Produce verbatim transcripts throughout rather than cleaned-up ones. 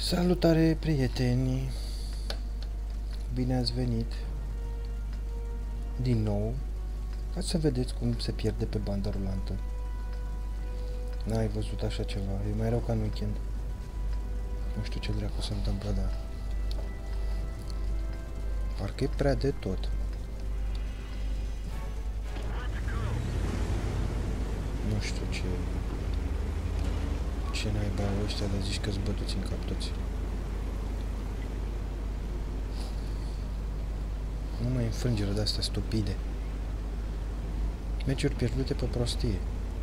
Salutare, prieteni! Bine ați venit din nou ca să vedeți cum se pierde pe bandă rulantă. N-ai văzut așa ceva, e mai rău ca în weekend. Nu știu ce dracu se întâmplă, dar parcă e prea de tot. Nu știu ce ce naiba au ăștia, dar zici că-s bătuți în cap toți. Numai înfrângere de-astea stupide. Meciuri pierdute pe prostie.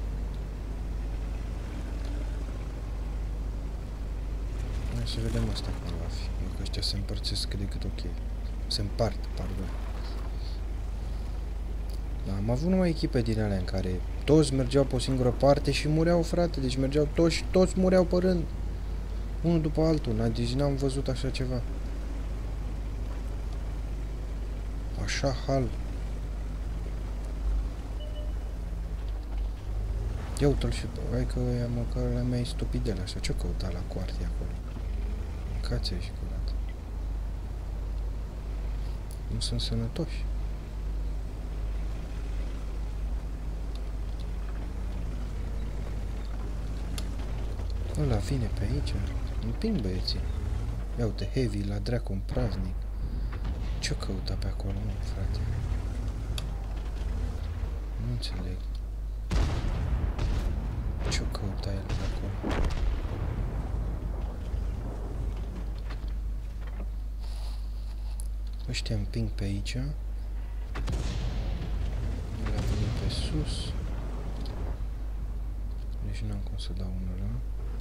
Hai să vedem asta cum va fi. Pentru că ăștia se împărțesc cât de cât ok. Se împart, pardon. Da, am avut numai echipe din alea în care toți mergeau pe o singură parte și mureau, frate. Deci mergeau toți și toți mureau pe rând. Unul după altul. Deci n-am văzut așa ceva. Așa hal. Ia uite-l și pe... Hai că ăia măcar la mea e stupidele așa. Ce căuta la coarte acolo? Mâncați-i și curat. Nu sunt sănătoși. Ăla vine pe aici. Împing băieții. Ia uite, heavy la dracu în praznic. Ce căuta pe acolo, mă, frate? Nu înțeleg. Ce căuta el pe acolo? Ăștia împing pe aici. El a venit pe sus. Deci n-am cum să dau unul ăla.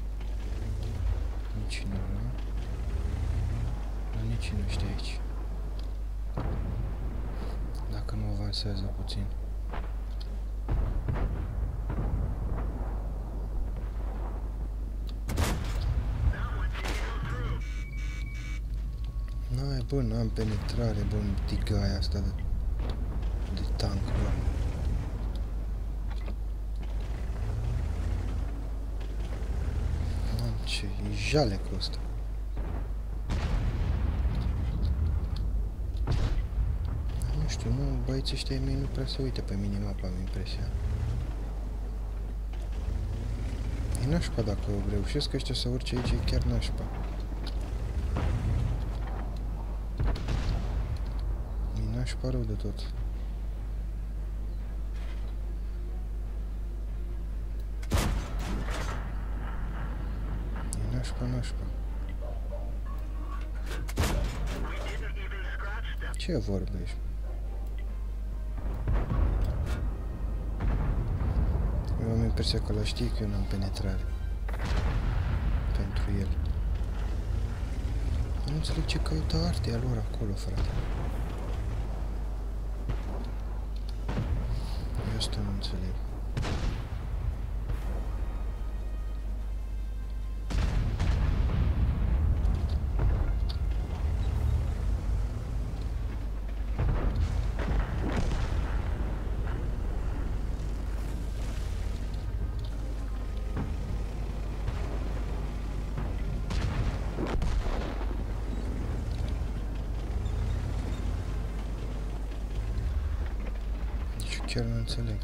Nici nu ăla. Dar nici nu știu aici. Dacă nu avansează puțin. N-ai, bă, n-am penetrare, bă, în tigaia asta de, de tank, bă. N-am ce, e jalecul ăsta. Nu știu, nu, băieții ăștia mei nu prea se uită pe minimapa, am impresia. E nașpa dacă reușesc ăștia să urce aici, e chiar nașpa. E nașpa rău de tot. E nașpa, nașpa. Ce vorbești? Eu am impresia că ăla știe că eu n-am penetrare pentru el. Nu înțeleg ce căută artea lor acolo, frate. Eu asta nu înțeleg. Chiar nu înțeleg.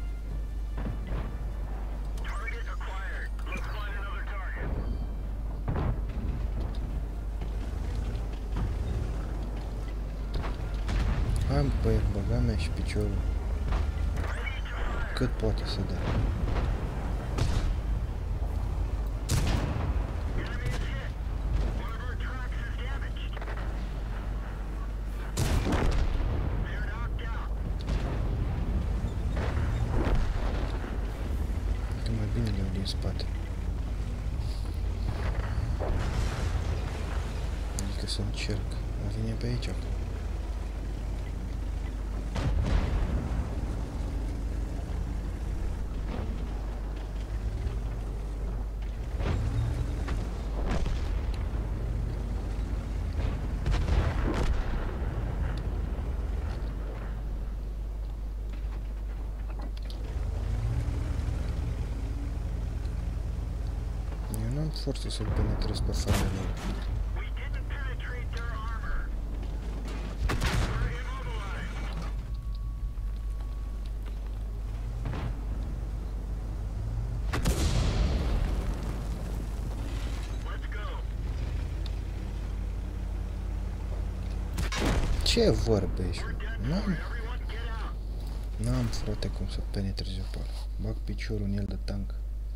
Am pe el, băga mea și piciorul. Cât poate să dea. În spate. Adică să încerc. Mă vine pe aici acum. forță să-l penetrez pe farele ăla. Ce vorbești? N-am... N-am, frate, cum să penetrez eu pe ăla. Bag piciorul în el de tank.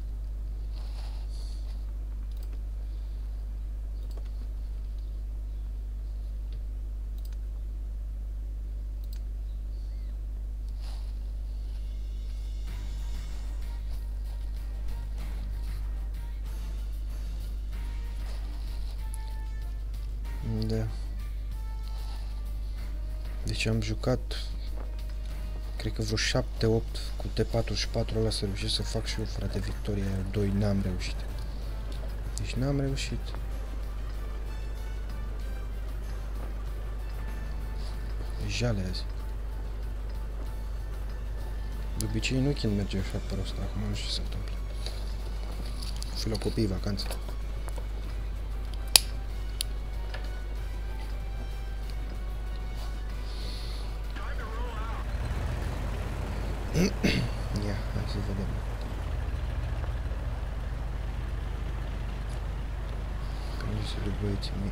Da. Deci am jucat, cred că vreo șapte opt cu T patruzeci și patru ăla să reușesc să fac și eu, frate, victoria aia doi, n-am reușit. Deci n-am reușit. E jale azi. De obicei nu când merge așa pe rost, acum nu știu ce se întâmplă. Fi la copii, vacanță. Ia, hai să vedem. Când se de băieții mei.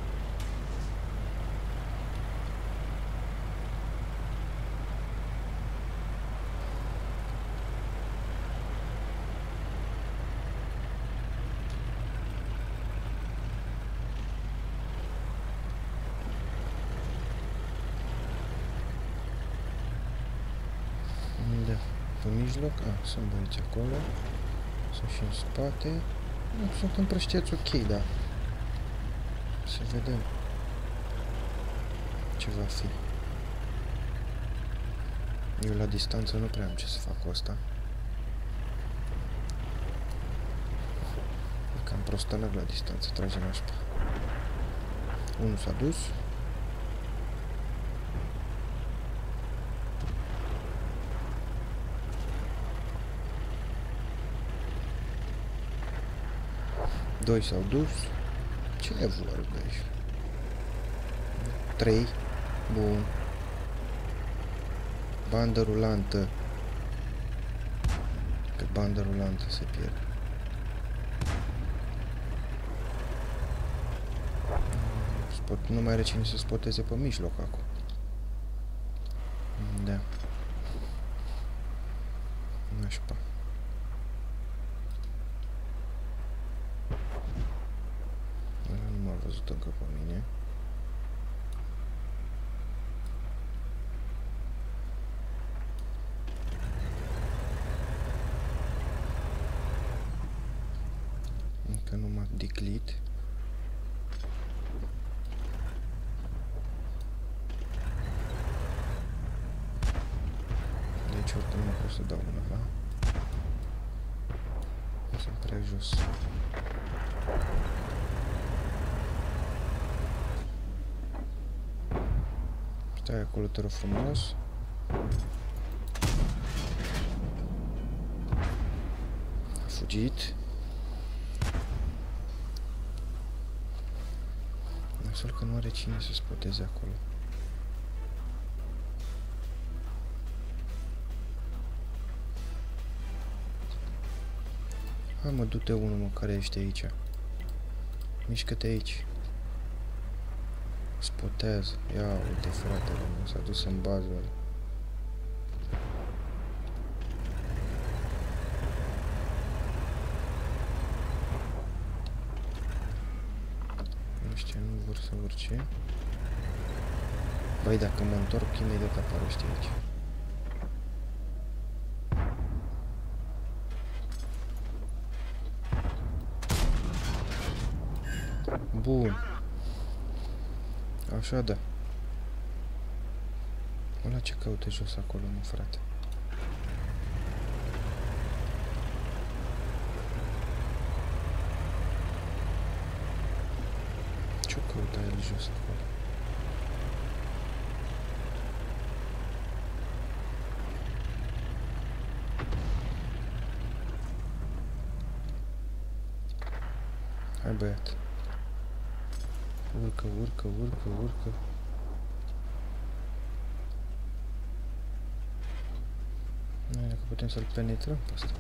Da, pe mijloc, a, sunt băieți acolo, sunt și în spate, nu, sunt împrăștiați ok, da, să vedem ce va fi. Eu la distanță nu prea am ce să fac cu asta. E cam prostănăc la distanță, trage nașpa. Unul s-a dus. Doi s-au dus. Ce vorbești? Trei. Bun. Bandă rulantă. Pe bandă rulantă se pierde. Spot, nu mai are cine să spoteze pe mijloc acum. Da. Nașpa. Nu m-a văzut încă pe mine. Încă nu m-a declit. Deci oricum nu pot să dau una, da? Sunt prea jos. Stai acolo, te rog frumos. A fugit. Nasol că nu are cine să spoteze acolo. Hai mă, du-te unul mă, care ești aici. Mișcă-te aici. Spotează. Ia uite, fratele meu, s-a dus în bază ăla. Ăștia nu vor să urce. Băi, dacă mă întorc, imediat apar ăștia aici. Bun. Așa, da. Ăla ce căute jos acolo, mă, frate? Ce-o căuta el jos acolo? Hai băiat. Urcă, urcă, urcă, urcă. Noi dacă putem să-l penetrăm pe ăsta.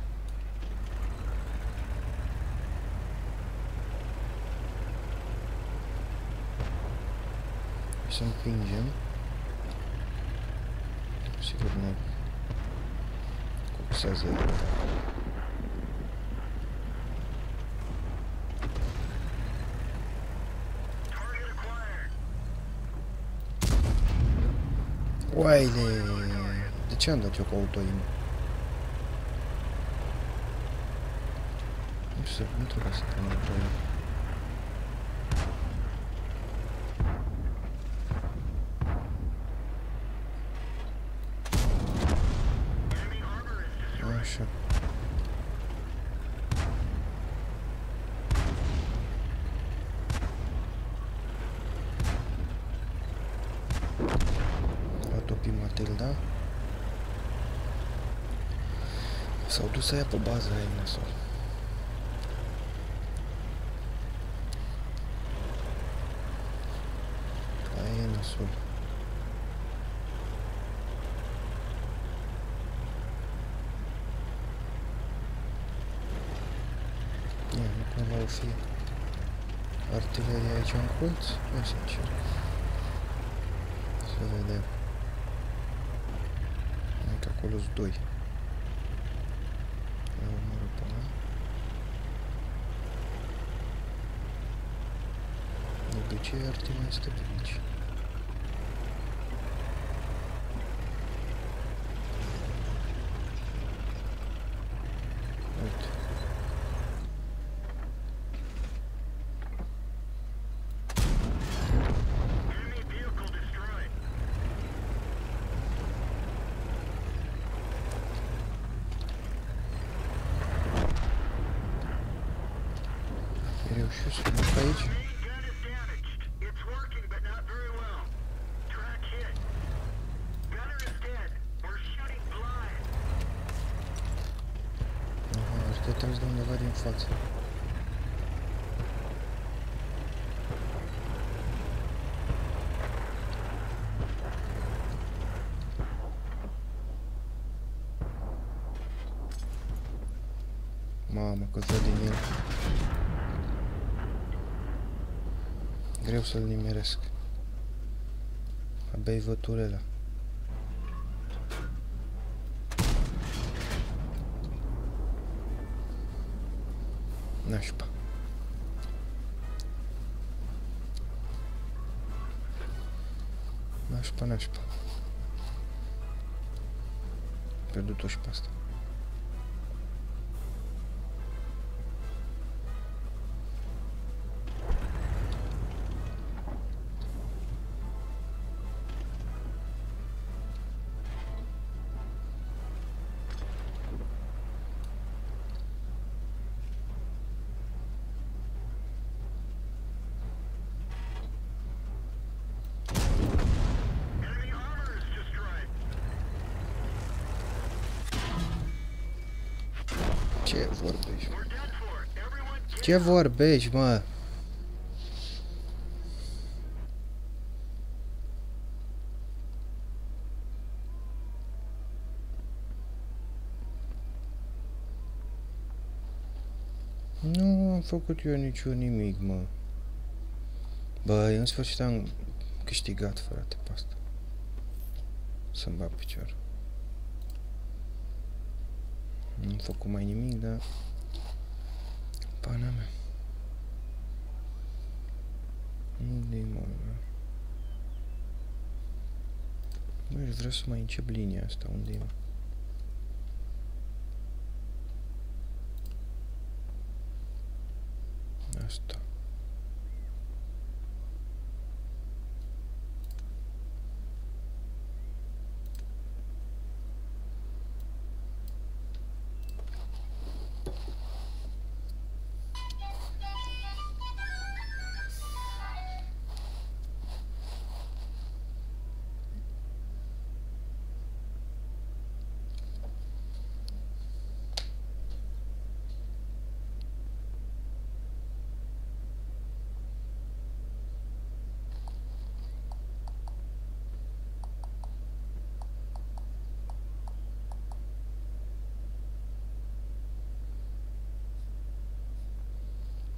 Și să împingem. Sigur ne coxează el. Oaile! De ce am dat eu cu autoim? Nu știu, nu trebuie să pun autoim. Așa. A topit Matilda. S-au dus să ia pe bază aia nasol. Aia e nasol. Ia, nu cumva o fi artileria aici în colț? Hai să încerc. Să vedem. Hai că acolo-s doi. Ia omoră pe ăla. De obicei artima este pe aici. Uite. Reușit să mă pe aici. Aha, ăștia trage de undeva din față. Mamă, că văd din el. Greu să-l nimeresc. Abia-i văd turela. Nașpa. Nașpa, nașpa. Pierdut-o și pe asta. Ce vorbești? Ce vorbești, mă? Nu am făcut eu niciun nimic, mă. Bă, în sfârșit am câștigat, frate, pe asta. Să-mi bag picior. Nu am făcut mai nimic, dar... Pana mea. Unde-i, mă? Băi, vreau să mai încep linia asta. Unde-i, mă? Asta.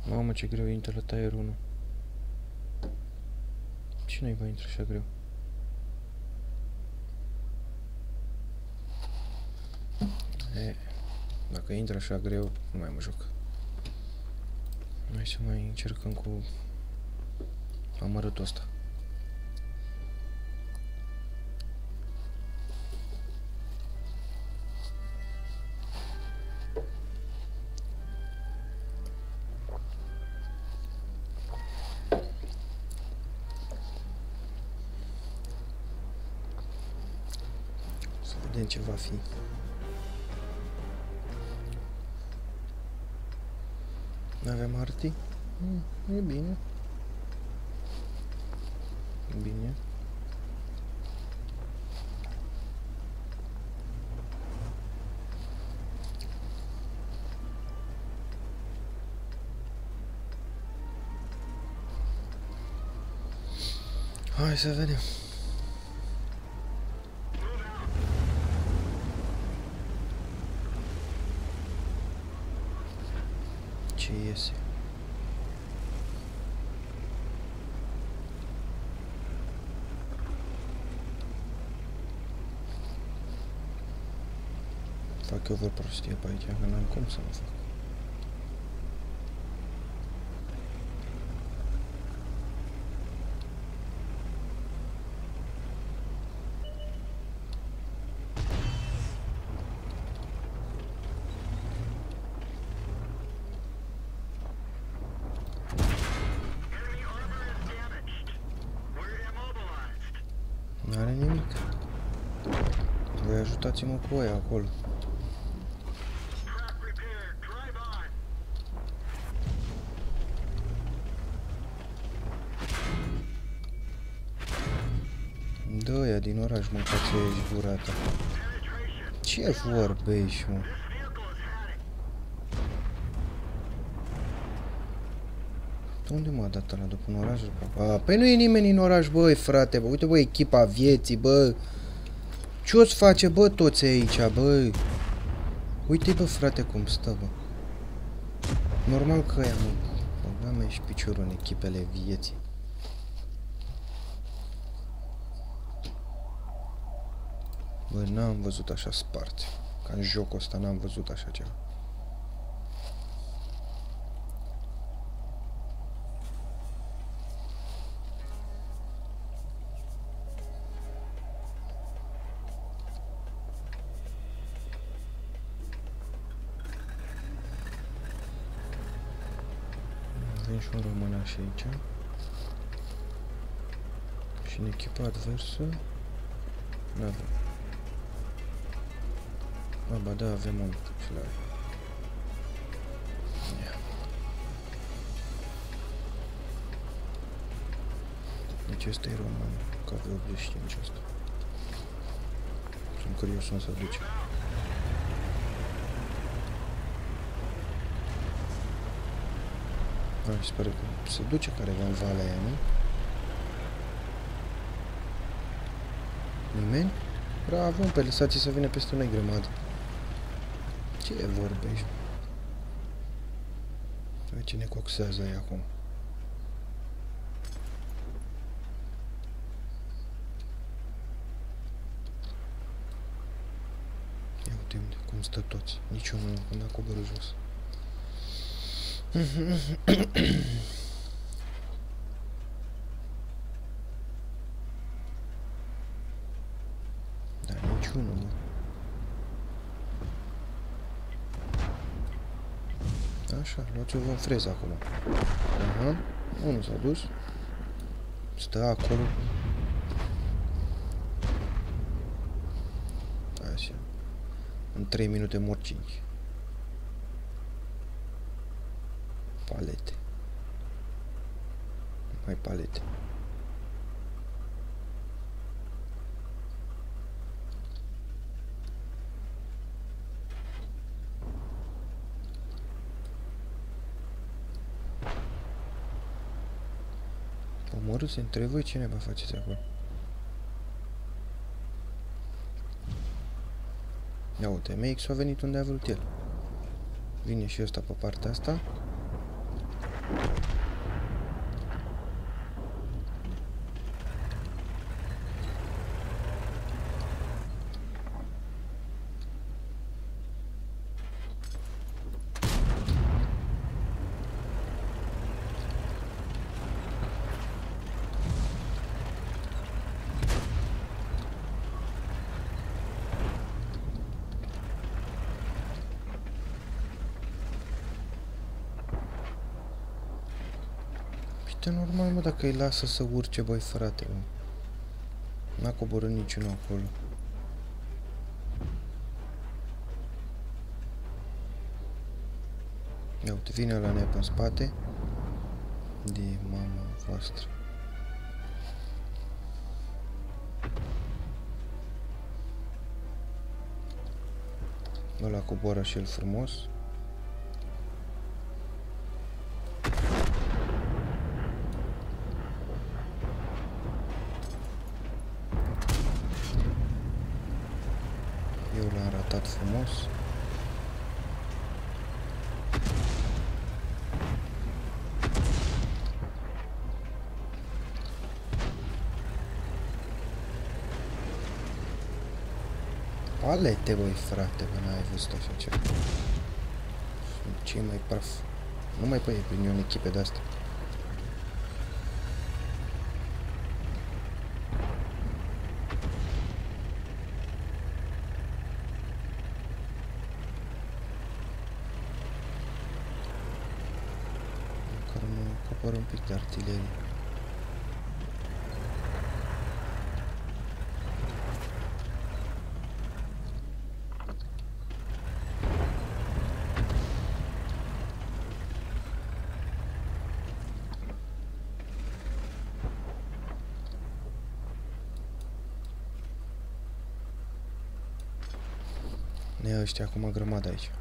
Mamă, ce greu intră la tier unu. Cine-i va intra așa greu? E, dacă intră așa greu, nu mai mă joc. Hai să mai încercăm cu amărâtul ăsta. Să vedem ce va fi. N-avem arti? Mm, e bine. E bine. Hai să vedem. Ce iese? Fac eu vreo prostie pe aici, că n-am cum să mă fac. N-are nimic. Voi ajutați-mă cu ăia acolo. Dă ăia din oraș, mă, ca ce ești gurata. Ce vorbești, mă? Unde m-a dat ăla? După un oraș? A, păi nu e nimeni în oraș, băi, frate, bă. Uite, bă, echipa vieții, bă. Ce o-ți face, bă, toți aici, bă? Uite, bă, frate, cum stă, bă. Normal că ăia, mă. Bă, mă, ești piciorul în echipele vieții. Bă, n-am văzut așa spart. Ca în jocul ăsta n-am văzut așa ceva. Avem și un românaș aici. Și în echipa adversă n-avem. A, ba da, avem unul. Și la... Ia. Deci ăsta e roman, că avea optzeci și cinci ăsta. Sunt curios cum se duce. A, mi se pare că se duce careva în valea aia, nu? Nimeni? Bravo, pe lăsați să vină peste noi grămadă. Ce vorbești? Uite cine coxează aia acum. Ia uite unde, cum stă toți. Niciunul nu n-a coborât jos. Da, niciunul, mă. Așa, luați-o-vă în freză acum. Aha, unul s-a dus. Stă acolo. Așa. În trei minute mor cinci. Palete. Mai palete. Omorâți între voi, ce neba faceți acolo? Ia uite, M X a venit unde a vrut el. Vine și ăsta pe partea asta. E normal, mă, dacă îi lasă să urce, băi, frate, mă. N-a coborât niciunul acolo. Ia uite, vine la nea în spate. De mama voastră. Ăla coboară și el frumos. Eu l-am ratat frumos. Palete, băi, frate, bă, n-ai văzut așa ceva. Sunt cei mai praf. Nu mai păi prin eu în echipe de-astea. Măcar mă acopăr un pic de artilerie. Ne ăștia acum grămadă aici.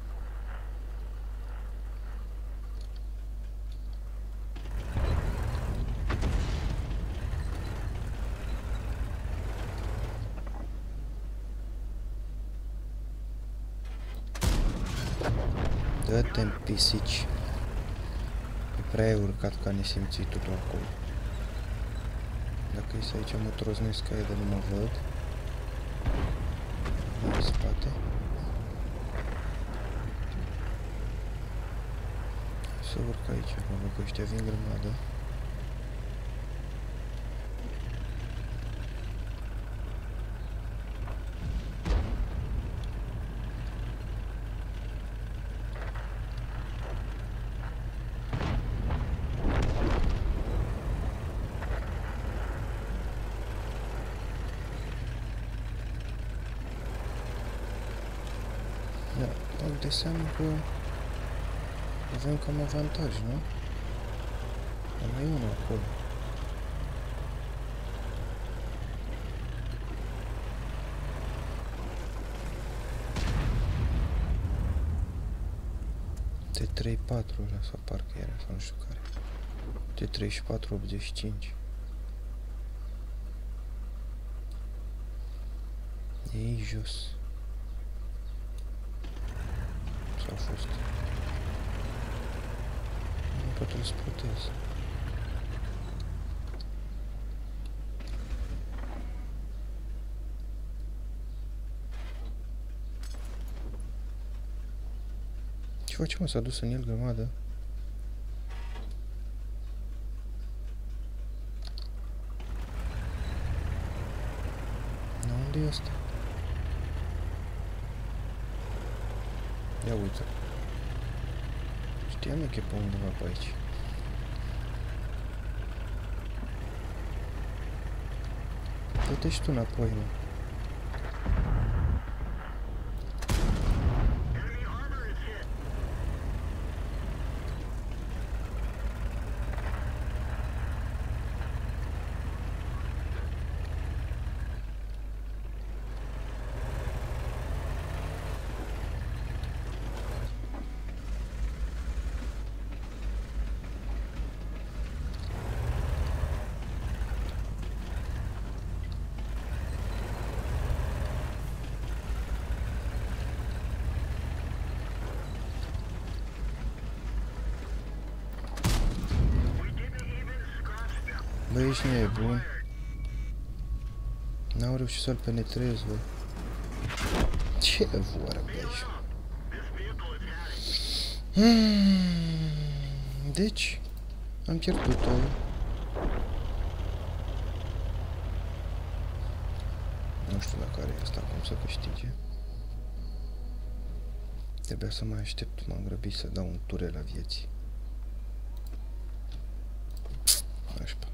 Dă-te-n pisici. E prea e urcat ca nesimțitul acolo. Dacă ești aici mă troznesc ca e de nu mă văd. În spate. Să urc aici, mă văd că ăștia vin grămadă. Da, îmi dai seama că avem cam avantaj, nu? Dar mai e unul acolo. T treizeci și patru ăla sau parcă era, sau nu știu care. T treizeci și patru optzeci și cinci. E aici jos. S-au fost. Nu pot să-l sprutez. Ce face, mă? S-a dus în el grămadă? Na, unde e ăsta? Ia uite. Știam eu că e pe undeva pe aici. Du-te și tu înapoi, mă. Bă, ești nebun. N-am reușit să-l penetrez, bă. Ce vorbești? Hmm. Deci, am pierdut-o. Nu știu dacă are asta cum să câștige. Trebuia să mai aștept, m-am grăbit să dau un ture la vieții. Nașpa.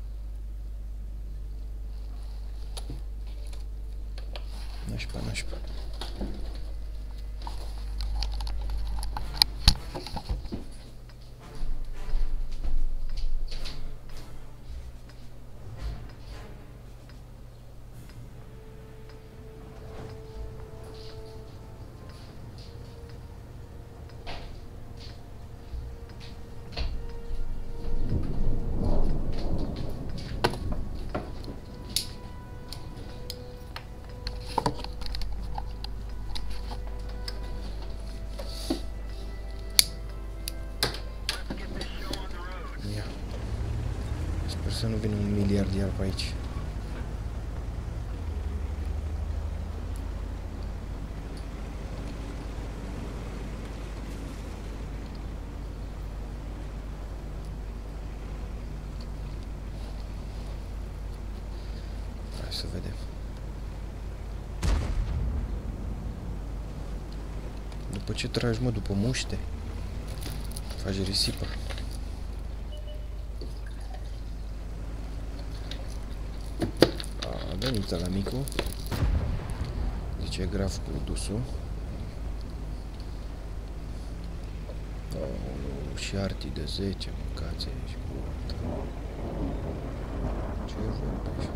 Nașpa, nașpa. Să nu vină un miliardier pe aici. Hai să vedem. După ce tragi, mă, după muște? Faci risipă. Veniți la micu. Zice graf cu dusul. Oh, și artii de zece, mâncați aici cu alta. Ce vorbești?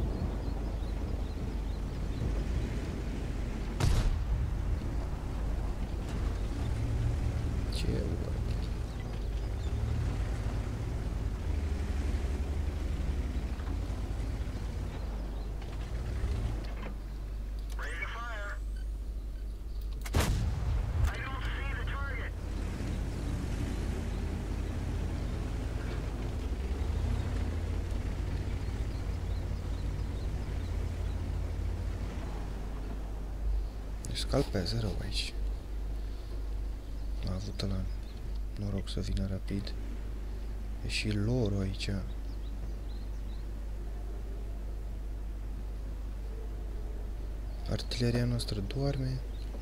Ce vorbești? Scalpează rău aici. A avut ăla noroc să vină rapid. E și lor aici. Artileria noastră doarme.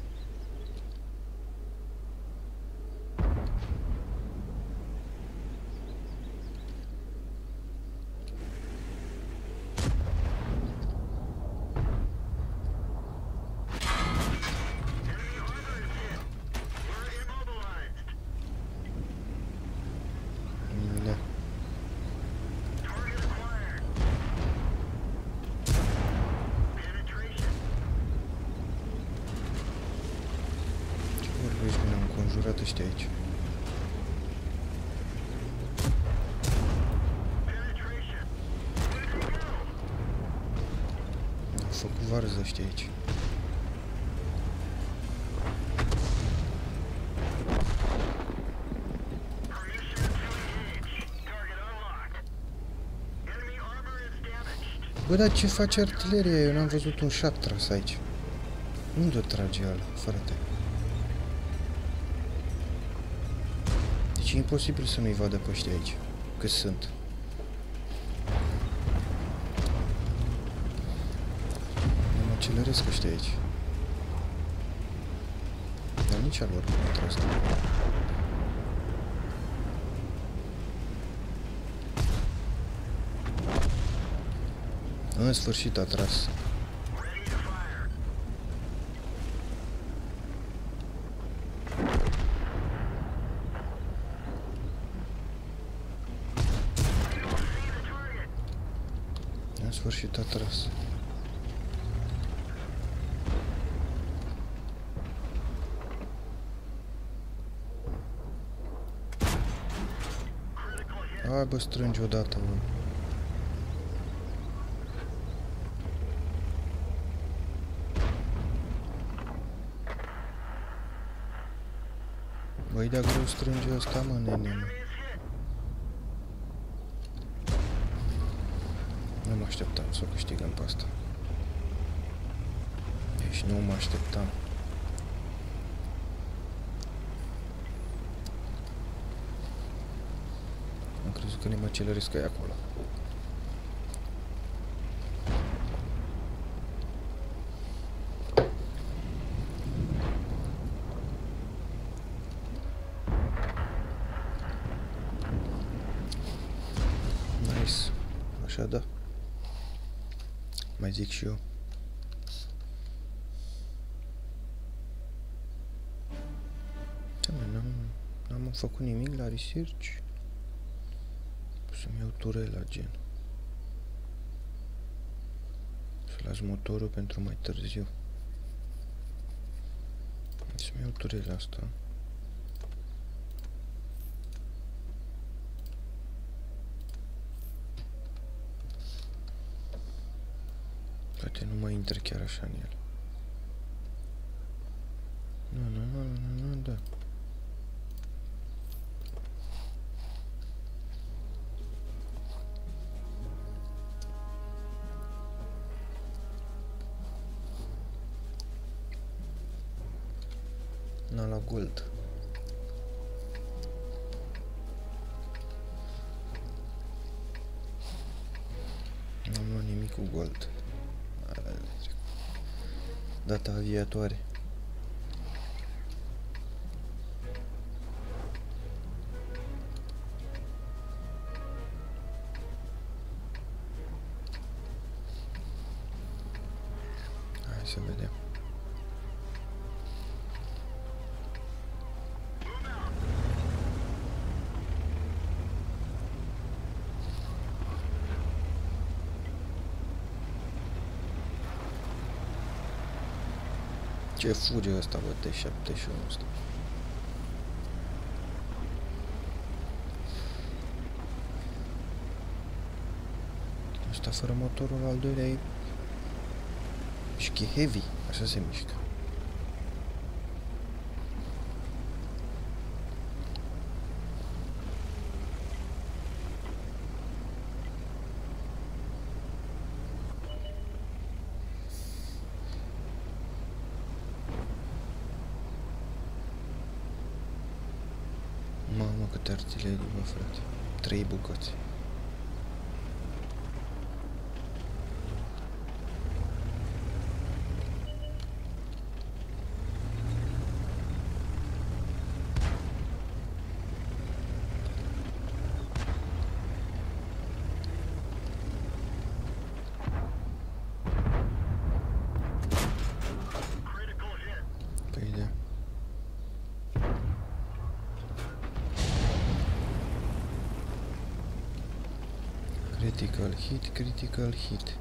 Înjurat ăștia aici. Au făcut varză ăștia aici. Bă, dar ce face artileria? Eu n-am văzut un șat tras aici. Unde o trage ăla, frate? Deci e imposibil să nu-i vadă pe ăștia aici. Cât sunt. Mă acceleresc ăștia aici. Dar nici a lor nu a tras. În sfârșit a tras. În sfârșit a tras. Hai bă, strângi odată, bă. Băi, de-a greu strânge ăsta, mă, nene, mă. Nu mă așteptam să o câștigăm pe asta. Deci nu mă așteptam. Am crezut că ne măcelăresc aia acolo. Nice. Așa da. Mai zic și eu. Da, mă, n-am, n-am făcut nimic la research. Să-mi iau turela, gen. Să las motorul pentru mai târziu. Să-mi iau turela asta. Poate nu mai intră chiar așa în el. Nu, nu, nu, nu, nu, da. N-a la gold. N-am luat nimic cu gold. Data aviatoare. Hai să vedem. Ce fuge ăsta, bă, T șaptezeci și unu ăsta. Ăsta fără motorul al doilea e... mișcă heavy, așa se mișcă. Mamă, câte artilerii, bă, frate. Trei bucăți. Păi da. Critical hit, critical hit.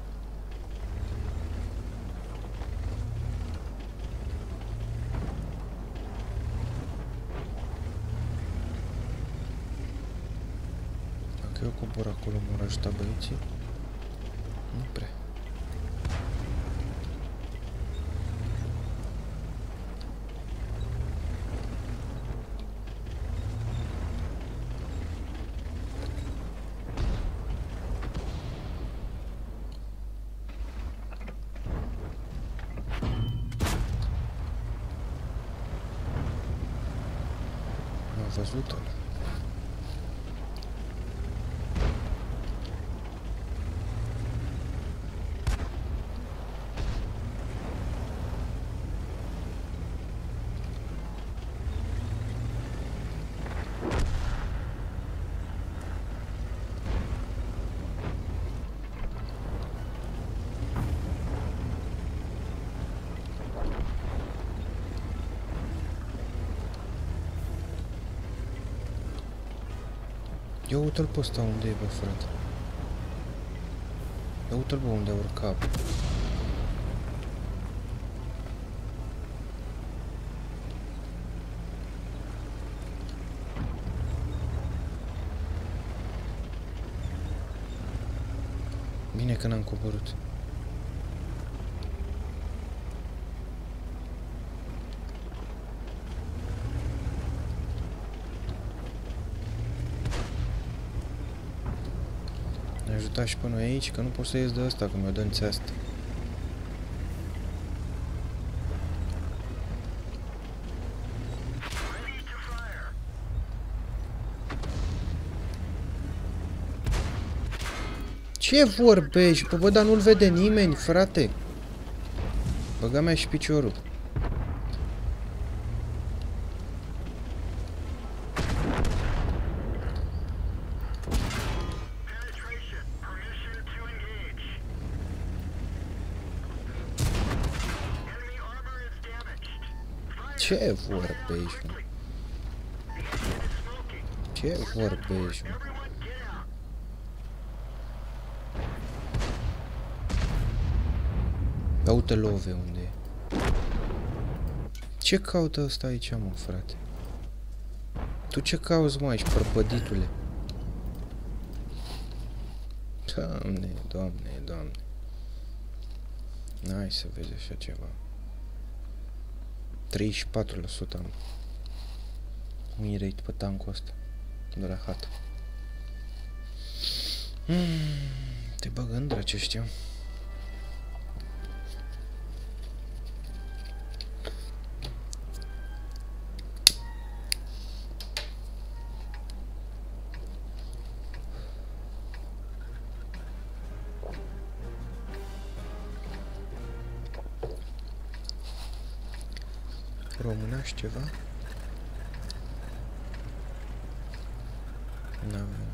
Dacă eu cobor acolo, m-ar ajuta băieții? Nu prea. Am văzut-o. Ia uite-l pe ăsta unde e, bă, frate. Ia uite-l, bă, unde a urcat. Bine că n-am coborât. Ne ajuta și pe noi aici, că nu pot să ies de asta, că mi-o dă în asta. Ce vorbești? Bă, bă, dar nu-l vede nimeni, frate. Băga mea și piciorul. Ce vorbești, mă? Ce vorbești, mă? Da, uite love unde e. Ce caută ăsta aici, mă, frate? Tu ce cauți, mă, aici, prăpăditule? Doamne, doamne, doamne. N-ai să vezi așa ceva. treizeci și patru la sută am win rate pe tancul ăsta de la hat. Hmm, te bagă în drace, știu. Românaș ceva? N-avem.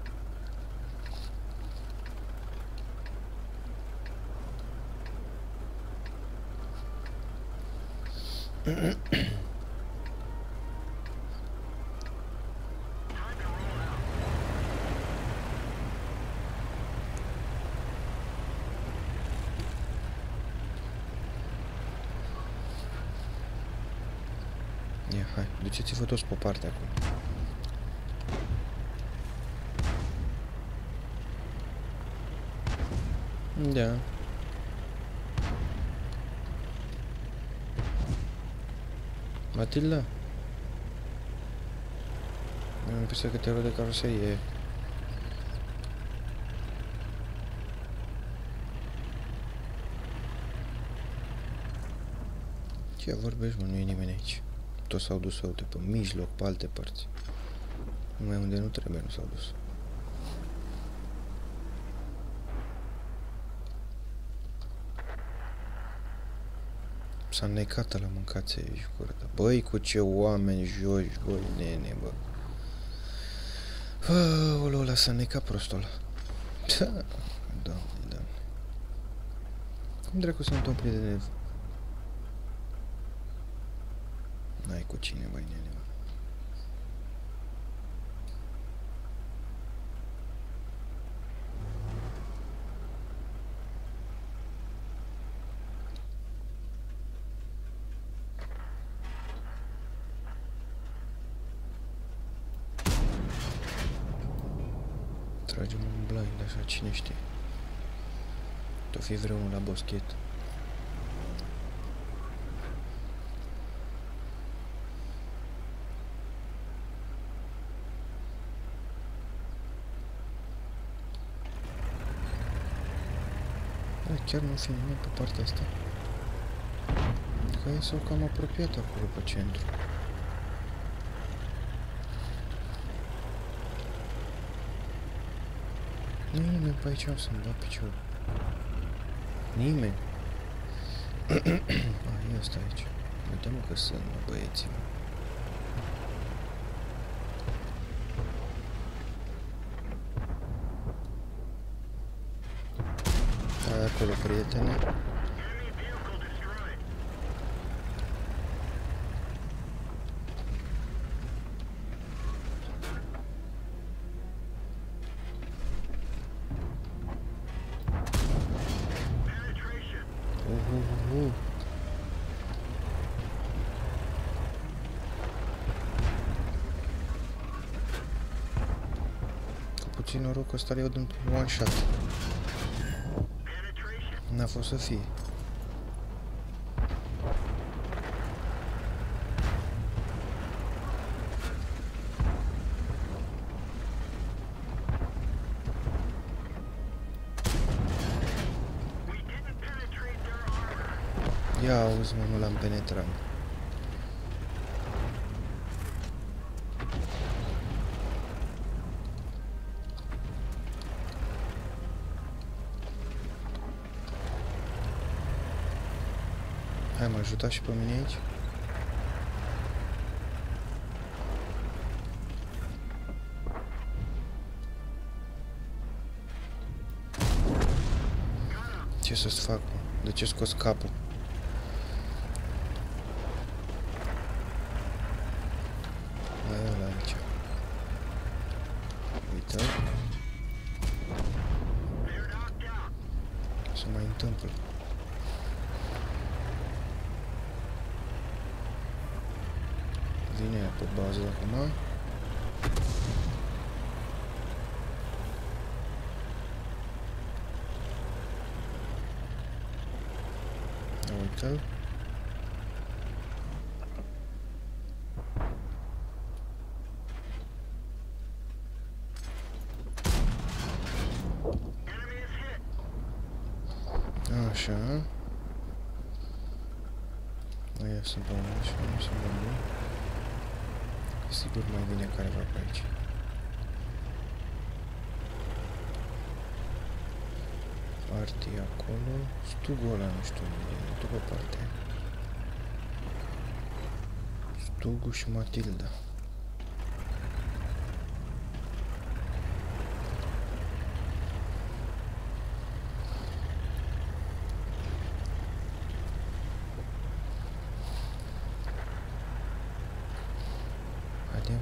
Ia, hai, duceți-vă toți pe partea acum. Da. Matilda? Am impresia că te rog de caroserie. Ce vorbești, mă? Nu e nimeni aici. Toți s-au dus, uite, pe mijloc, pe alte părți. Numai unde nu trebuie nu s-au dus. S-a necat la mâncație aici, curătă. Băi, cu ce oameni joci, băi, nene, bă. Aoleu, ăla s-a necat prostul ăla. Da, doamne, doamne. Cum dracu s-a întâmplat de nev? N-ai cu cine, băi, nene, bă. Tragem un blind, așa, cine știe. Tu fi vreunul la boschet. Da, chiar nu fi nimeni pe partea asta. Că ei s-au cam apropiat acolo pe centru. Nu e nimeni pe aici, o să-mi dau piciorul. Nimeni. Ah, e ăsta aici. Uite-mă că sunt, mă, băieții, mă. Hai acolo, prietene. Uhuhu. Cu puțin noroc ăsta le-au dând one shot. N-a fost să fie. Ia auzi, mă, nu l-am penetrat. Hai, mă ajuta și pe mine aici. Ce să-ți fac, mă? De ce scos capul? Mai e ăla aici. Uite. Se mai întâmplă. Vine pe bază acum. Uite-l. Așa. Mai ia să bău așa, nu să bău. Sigur mai vine careva pe aici. Arti acolo. Stugul ăla nu știu unde e, nu pe partea. Stugul și Matilda. Haide.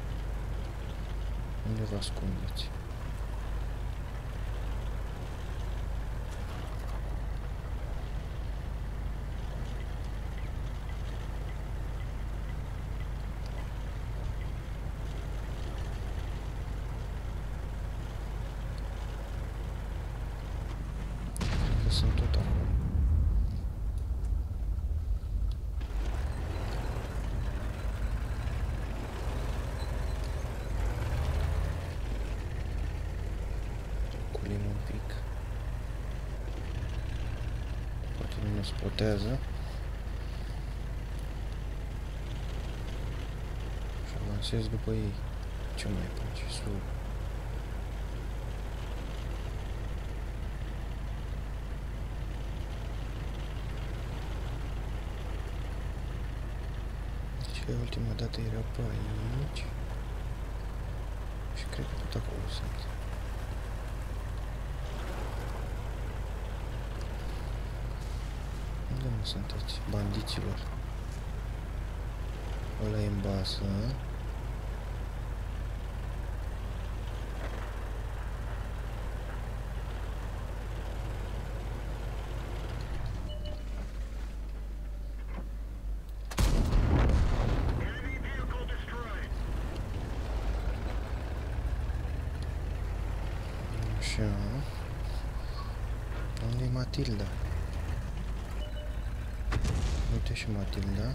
Unde vă ascundeți? Sunt tot acolo. Culim un pic. Poate nu ne spotează. Și avansez după ei. Ce mai face? Sub. Ultima dată era pe aici și cred că tot acolo sunt. Unde mă sunteți, bandiților? Ăla e în basă. Așa. Unde e Matilda? Uite și Matilda.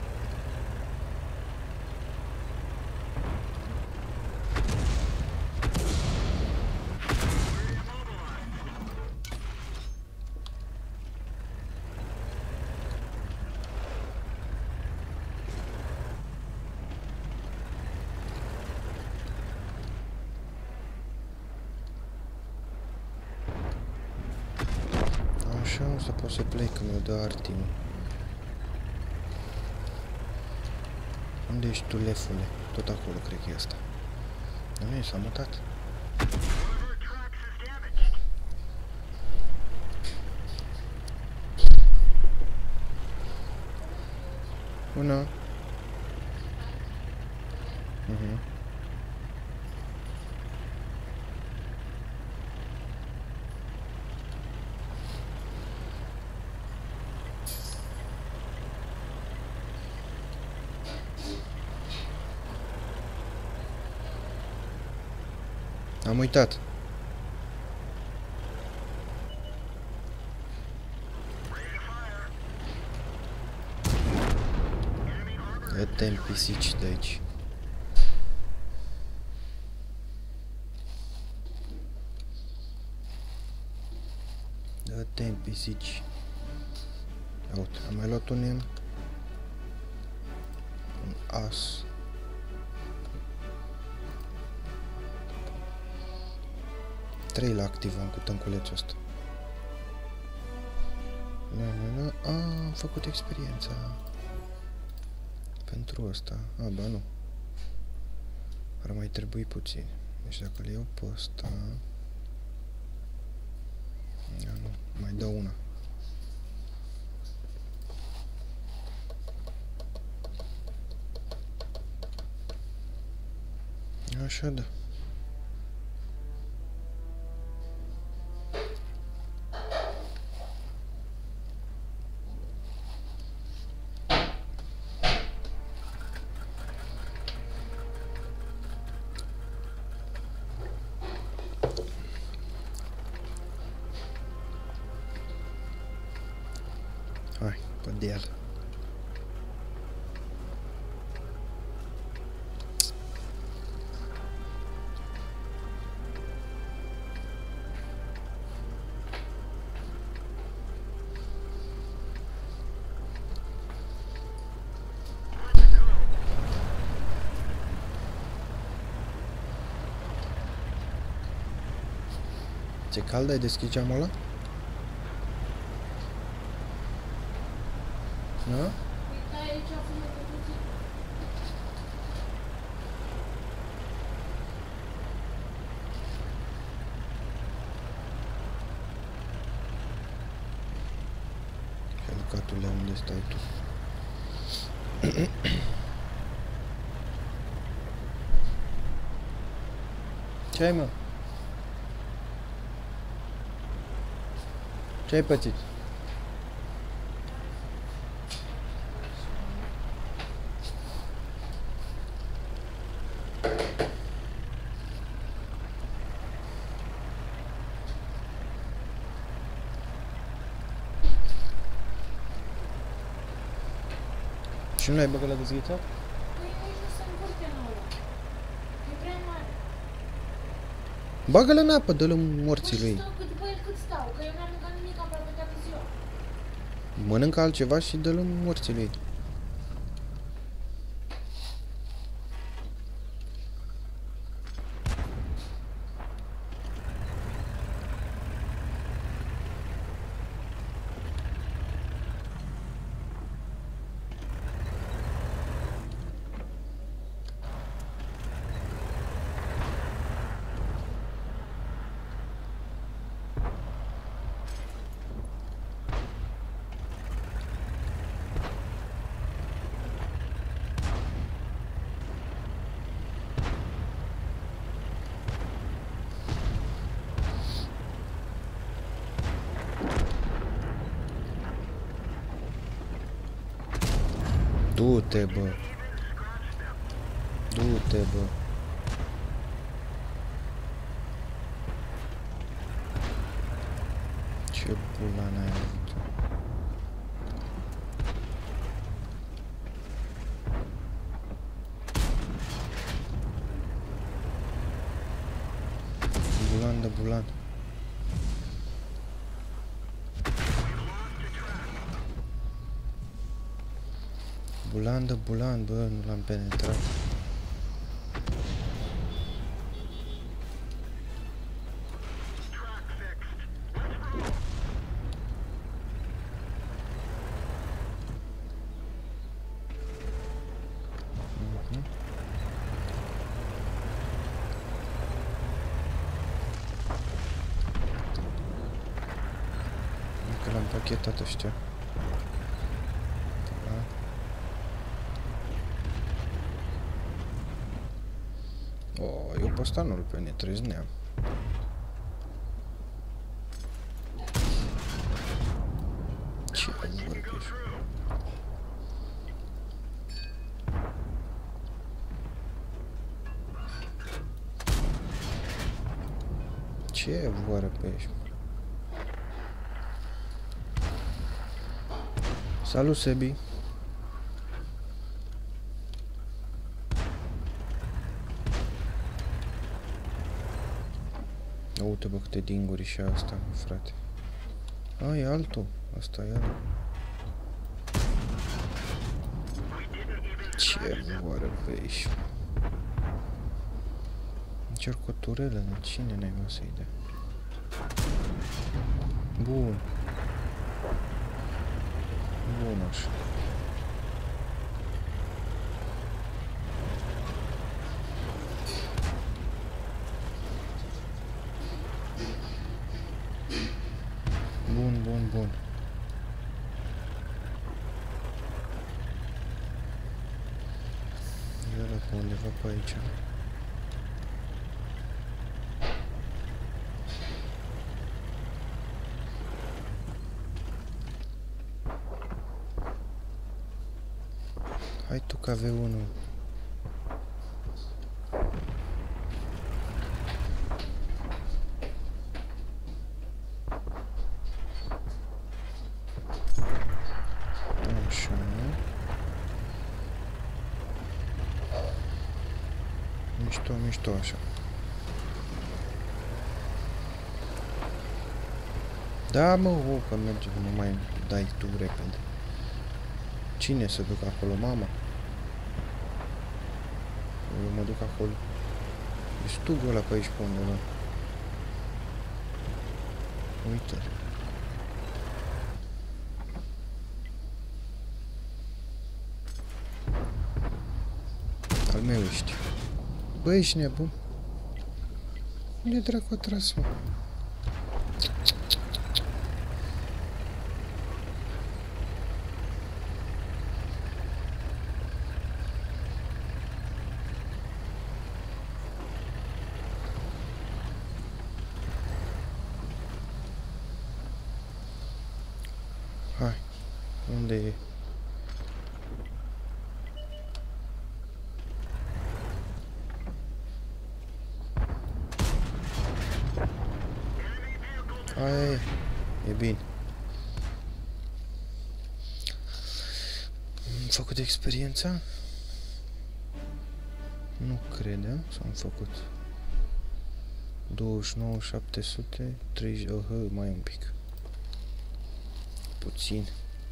Așa o să pot să plec când mi-o dă Arti. Unde ești tu, lefule? Tot acolo, cred că e asta. Dar nu e, s-a mutat. Bună. Mhm. Am uitat. Dă-te-mi pisici de aici. Dă-te-mi pisici. Uite, am mai luat un nem. Un as. Trei la activăm cu tânculețul ăsta. Na, na, na. A, am făcut experiența. Pentru ăsta. A, ba nu. Ar mai trebui puțin. Deci dacă le iau pe ăsta... Ia, nu, mai dau una. Așa da. Hai, pe deal. Ce cald, ai deschis geamul ăla? Da? Uite, aici a fumă pe puțin. Călcatule, unde stai tu? Ce ai, mă? Ce ai pățit? Și nu l-ai băgat la dezghețat? Păi aici nu se încurte nouă. E prea mare. Bagă-l în apă, dă-l în morții Păi lui. stau cât, băi, cât stau, că eu n-am mâncat nimic aproape toată ziua. Mănâncă altceva și dă-l în morții lui. Du-te, bă. Du-te, bă. Ce pula n-ai avut? Bulan de bulan. Bulan de bulan, bă, nu l-am penetrat. Mhm. Încă l-am pachetat ăștia. Oh, eu pe ăsta nu-l penetrez, neam. Ce vorbești? Ce vorbești? Salut, Sebi! Uite, bă, câte dinguri și asta, frate. A, e altul. Asta e altul. Ce vorbești? Încerc o turelă, dar cine n-ai vrea să-i dea? Bun. Bun așa. Bun, bun, bun. E ăla pe undeva pe aici. Hai tu că avea unul. Așa. Mișto, mișto așa. Da, mă, o, că merge, nu mai dai tu repede. Cine se duc acolo, mama? Eu mă duc acolo. E stugul ăla pe aici pe undeva. Uite-l. Al meu ești. Bă, ești nebun? Unde dracu a tras, mă? Hai, unde e? Aia e, e bine. Am făcut experiența? Nu credeam, sau am făcut douăzeci și nouă, șapte sute, treizeci, oh, mai un pic. Puțin.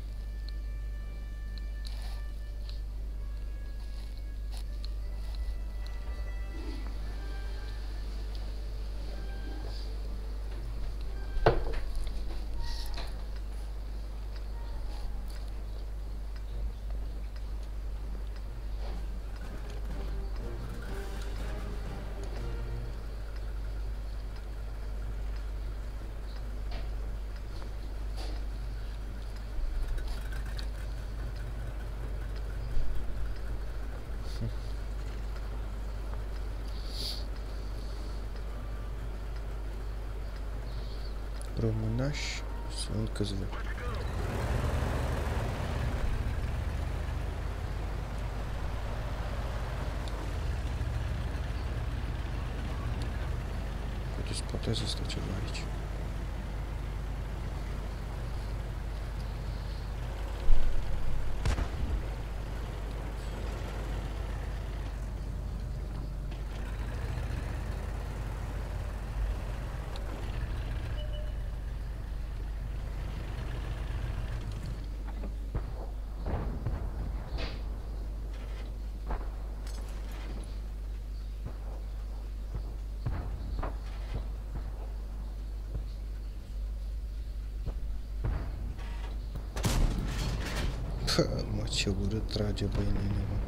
Românași sunt câțiva. Poate poate să stă ceva aici. Pă, mă, ce urât trage, băi, nene, mă.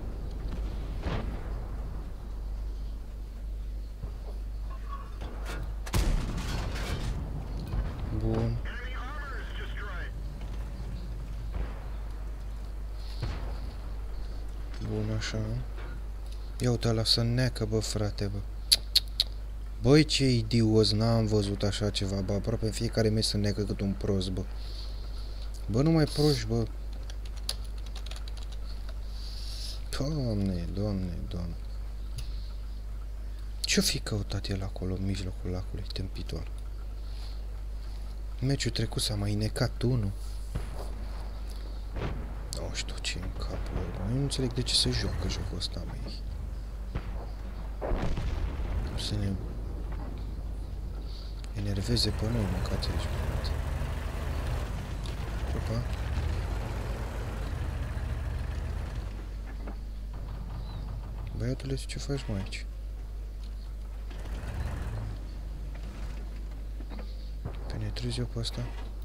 Bun. Bun, așa. Ia uite ăla să neacă, bă, frate, bă. Băi, ce idios, n-am văzut așa ceva, bă, aproape în fiecare meci să neacă cât un prost, bă. Bă, nu mai proști, bă. Doamne, doamne, doamne. Ce-o fi căutat el acolo, în mijlocul lacului, tâmpitor? Meciul trecut s-a mai necat unul. Nu știu ce în capul lor, eu nu înțeleg de ce se joacă jocul ăsta, măi. Să ne enerveze pe noi, mâncați aici, mâncați. Opa. Băiatule, ce faci mai aici? Penetrez eu pe ăsta?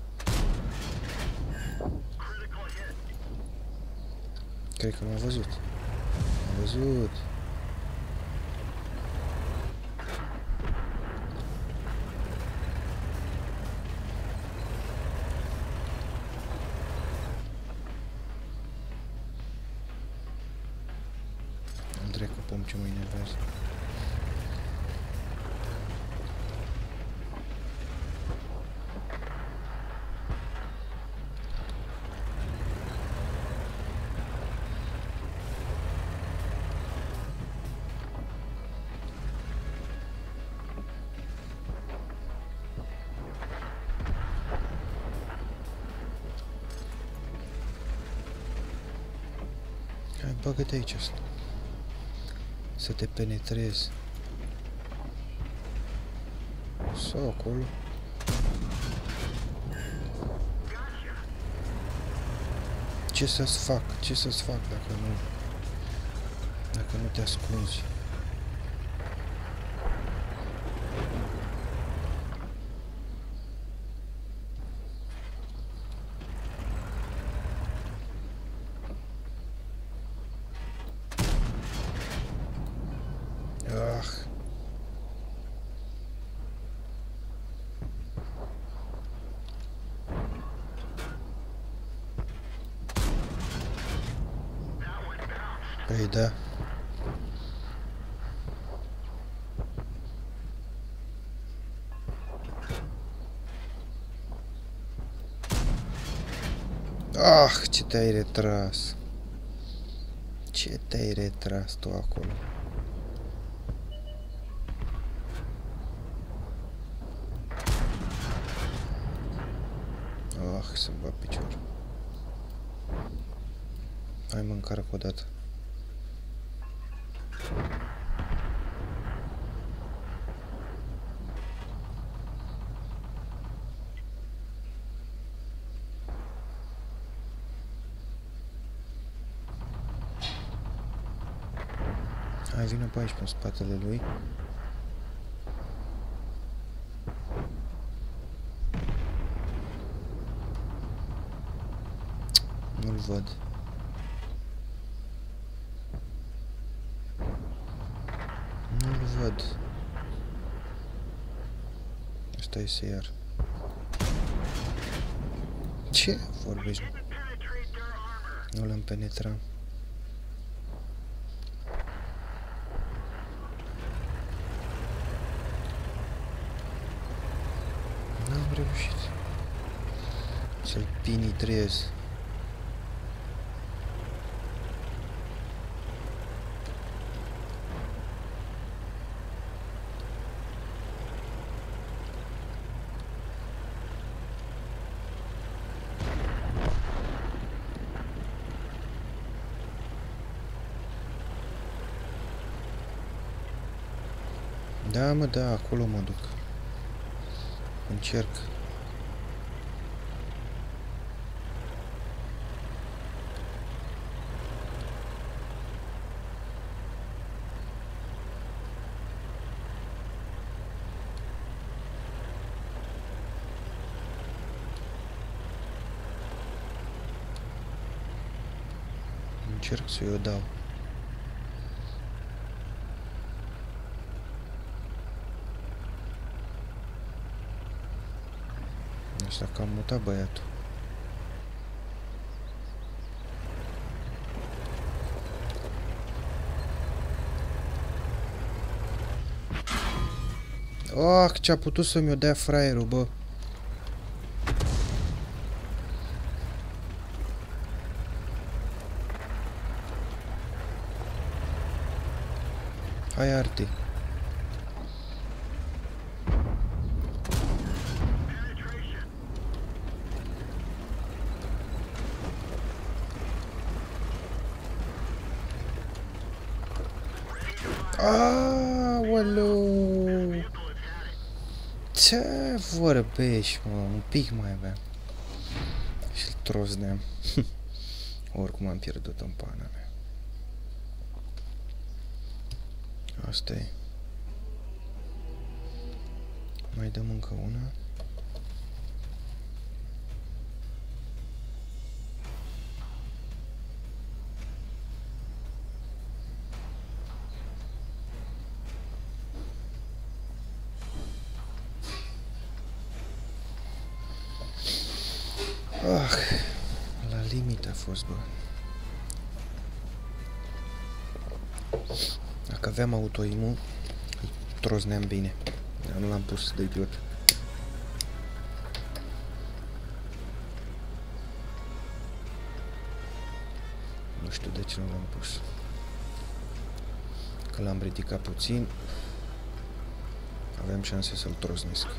Cred că m-a văzut. M-a văzut. Îmi trec cu pom ce mă enervează. Hai, bagă-te aici asta. Să te penetrezi. Sau acolo. Ce să-ți fac? Ce să-ți fac dacă nu... Dacă nu te ascunzi? Ah. Păi da. Ah, ce te-ai retras. Ce te-ai retras tu acolo? Ah, să-mi va piciorul. Hai mă încarc o dată. Hai, vină pe aici, pe spatele lui. Nu-l văd. Nu-l văd. Ăsta este iar. Ce vorbești? Nu l-am penetrat. N-am reușit să-l penetrez. Da, mă, da, acolo mă duc. Încerc. Încerc să-i o dau. S-a cam mutat băiatul. Oh, ce-a putut să-mi o dea fraierul, bă. Hai, Arti. Aoleu! Ce vorbești, mă? Un pic mai aveam. Și-l trosneam. Oricum am pierdut în pana mea. Asta e. Mai dăm încă una. Ah, la limită a fost, bă. Dacă aveam autoimu, îi trozneam bine. Dar nu l-am pus de idiot. Nu știu de ce nu l-am pus. Că l-am ridicat puțin, aveam șanse să-l troznesc.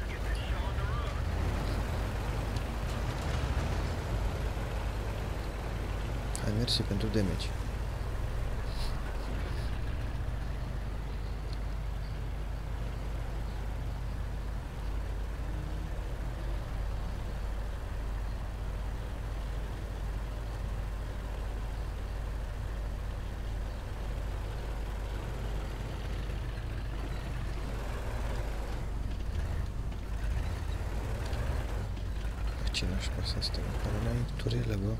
Hai, mersi pentru damage. Ce nașpa asta, mă, care n-ai turele, bă.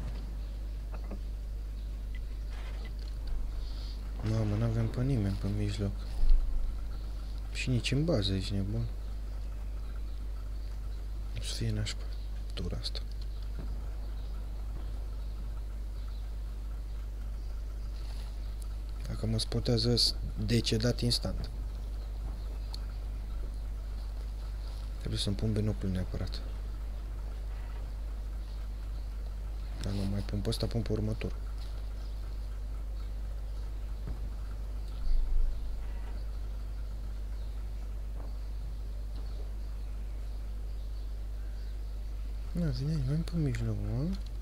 Mamă, n-avem pe nimeni pe mijloc. Și nici în bază, ești nebun. O să fie nașpa tura asta. Dacă mă spotează, decedat instant. Trebuie să-mi pun binocul neapărat. Dar nu mai pun pe ăsta, pun pe următor. Na, vine, mai pe mijloc, mă.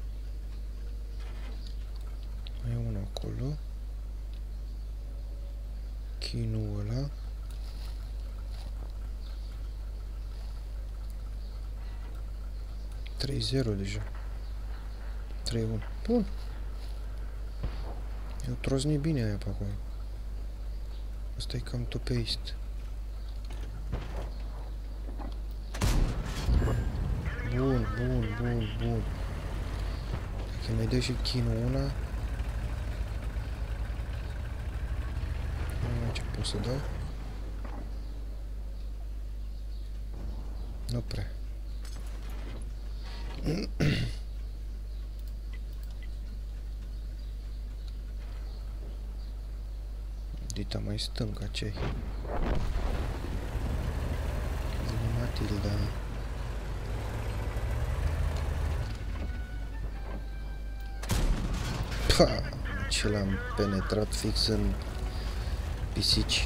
Mai e unul acolo. Chinul ăla. trei zero deja. trei unu. Bun. Eu trozni bine aia pe acolo. Asta e cam to paste. Bun, bun, bun, bun. Dacă mai dă și chinul una. Nu mai ce pot să dau. Nu prea. Dita mai stânga, ce-i? Vine Matilda. Pa! Ce l-am penetrat fix în pisici.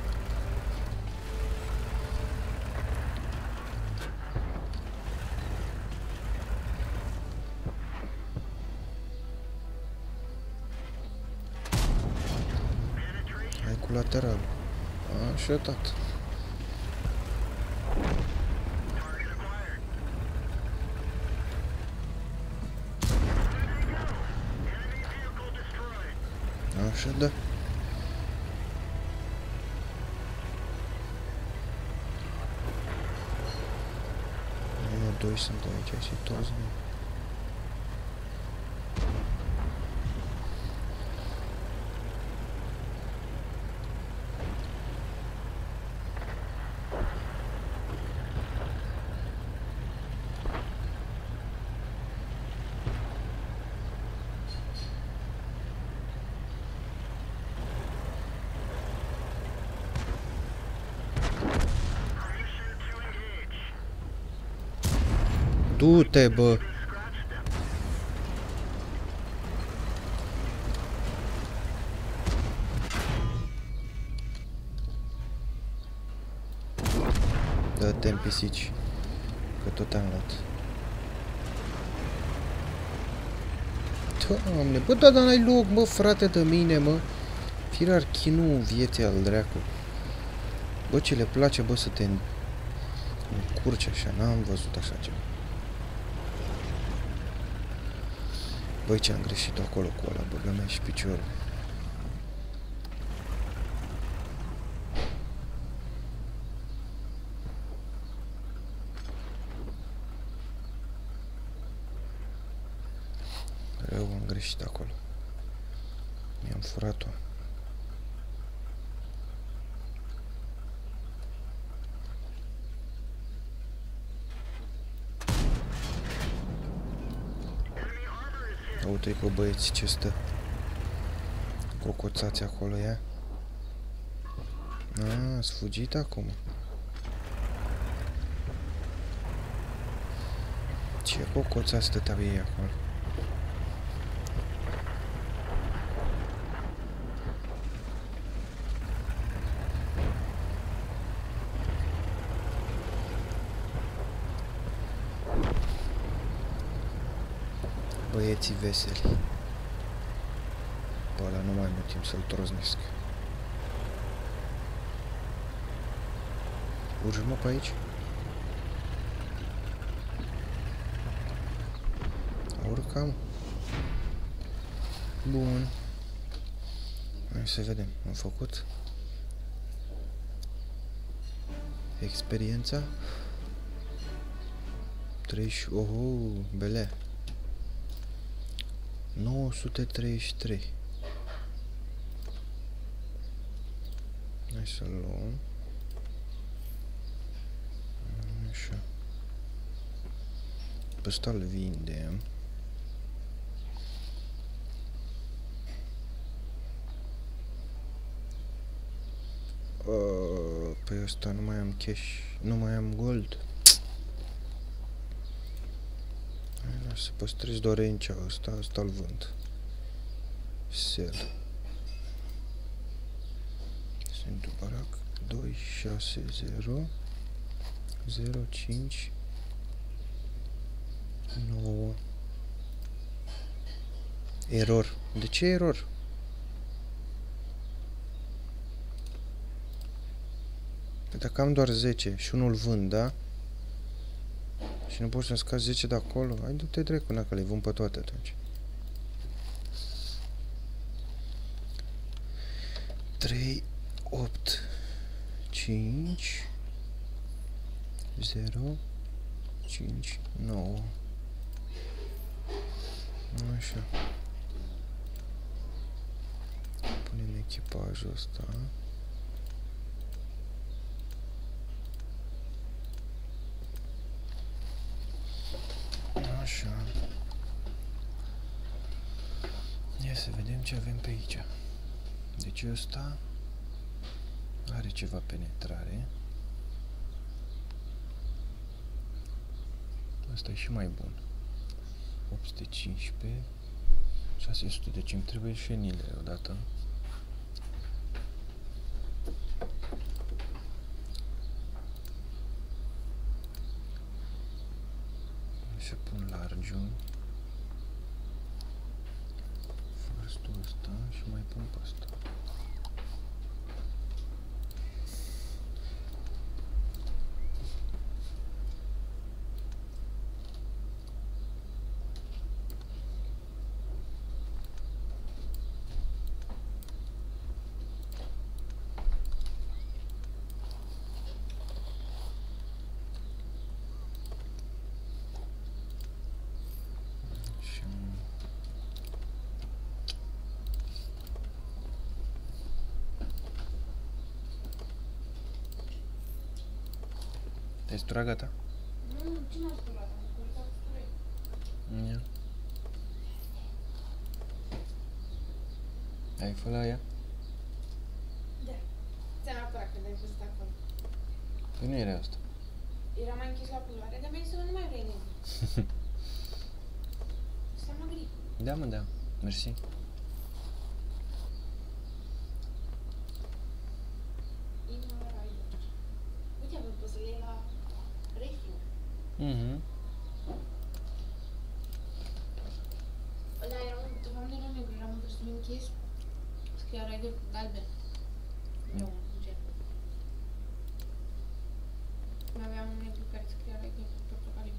Hai cu lateral. Așa, tată. Așa, da. Unu, doi sunt aici și toți nu. Du-te, bă! Dă-te-n pisici, că tot am luat. Doamne, bă, da, dar n-ai loc, mă, frate de mine, mă. Firar chinul vieții al dracu. Bă, ce le place, bă, să te încurci așa, n-am văzut așa ceva. Băi, ce-am greșit acolo cu ăla, băga mea și piciorul. Am greșit acolo. Mi-am furat-o. Uite-i pe băieții ce stă cocoțați acolo, ia. A, ați fugit acum. Ce cocoțați stăteau ei acolo? Băieții veseli. Bă, ăla nu mai am timp să-l troznesc. Urci, mă, pe aici? Urcam. Bun. Hai să vedem. Am făcut experiența treizeci. Oho, belea. nouă sute treizeci și trei. Hai să luăm. Așa. Pe ăsta îl vindem. Uh, pe ăsta nu mai am cash. Nu mai am gold. Hai, să păstrez dorencea ăsta. Ăsta îl vând. Sell. Sunt barac. doi șase zero zero cinci nouă. Error. De ce error? Păi dacă am doar zece și unul vând, da? Și nu poți să-mi scazi zece de acolo? Hai, du-te drept până că le vând pe toate atunci. trei, opt, cinci, zero, cinci, nouă. Așa. Punem echipajul ăsta. Așa. Ia să vedem ce avem pe aici. Deci ăsta are ceva penetrare. Asta e și mai bun. opt sute cincisprezece, șase sute, deci îmi trebuie șenile odată. Să pun largiul. Firstul ăsta și mai pun pe ăsta. Te-ai sturat gata? Nu, ce n-am sturat? Am curățat sturai. Ia. Ai fă la ea? Da. Ți-am apărat când ai văzut acolo. Păi nu era asta. Era mai închis la culoare, dar mi-ai zis că nu mai vrei nimeni. Înseamnă grip. Da, mă, da. Mersi. Inima Rider. Uite, avem poți să le iei la refiu. Mhm. Ăla era un doamnelor negru, era un costum închis. Scria Rider cu galben. Eu, un gen. Mai aveam un negru care scria Rider cu portocaliu.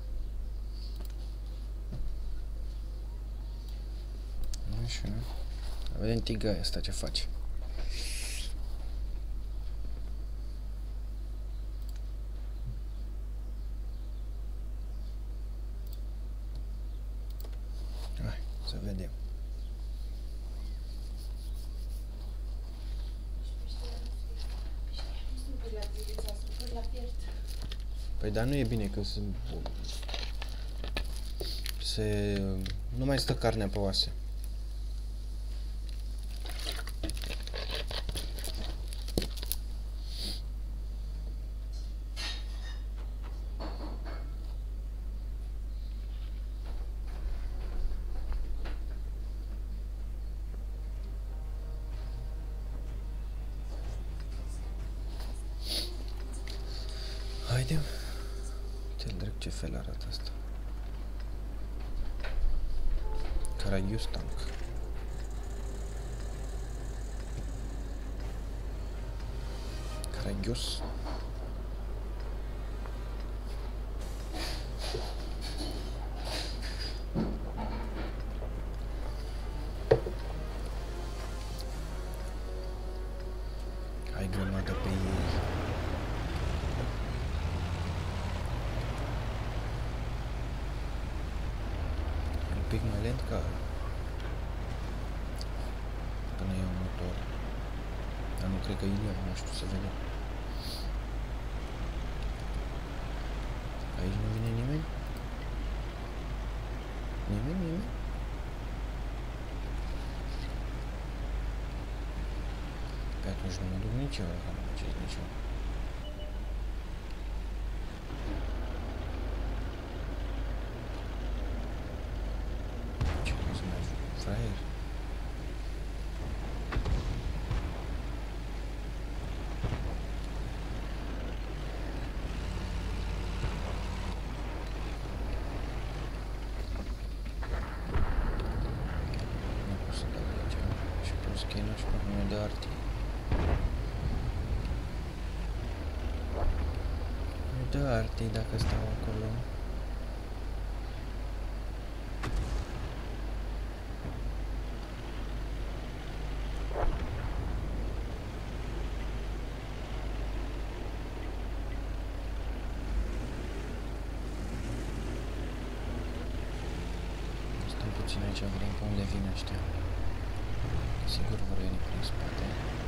Așa. Vedem tigaia asta ce face. Hai, Să vedem. Păi dar nu e bine că se... se... nu mai stă carnea pe oase. Haide, te-l drept ce fel arată asta. Caragios tank. Caragios. Ai grămadă pe ei. Un pic mai lent ca până iau motor. Dar nu cred că Ilia, nu știu, să vedem. Aici nu vine nimeni? Nimeni, nimeni? Pe atunci nu mă duc nici eu, dacă nu mergeți nici eu. Ce o să mai fac? Fraier? Nu pot să dau aici. Și plus că e nu știu cum e de arti. E de arti dacă stau acolo. Stăm puțin aici, vedem pe unde vin ăștia. Sigur vor veni prin spate.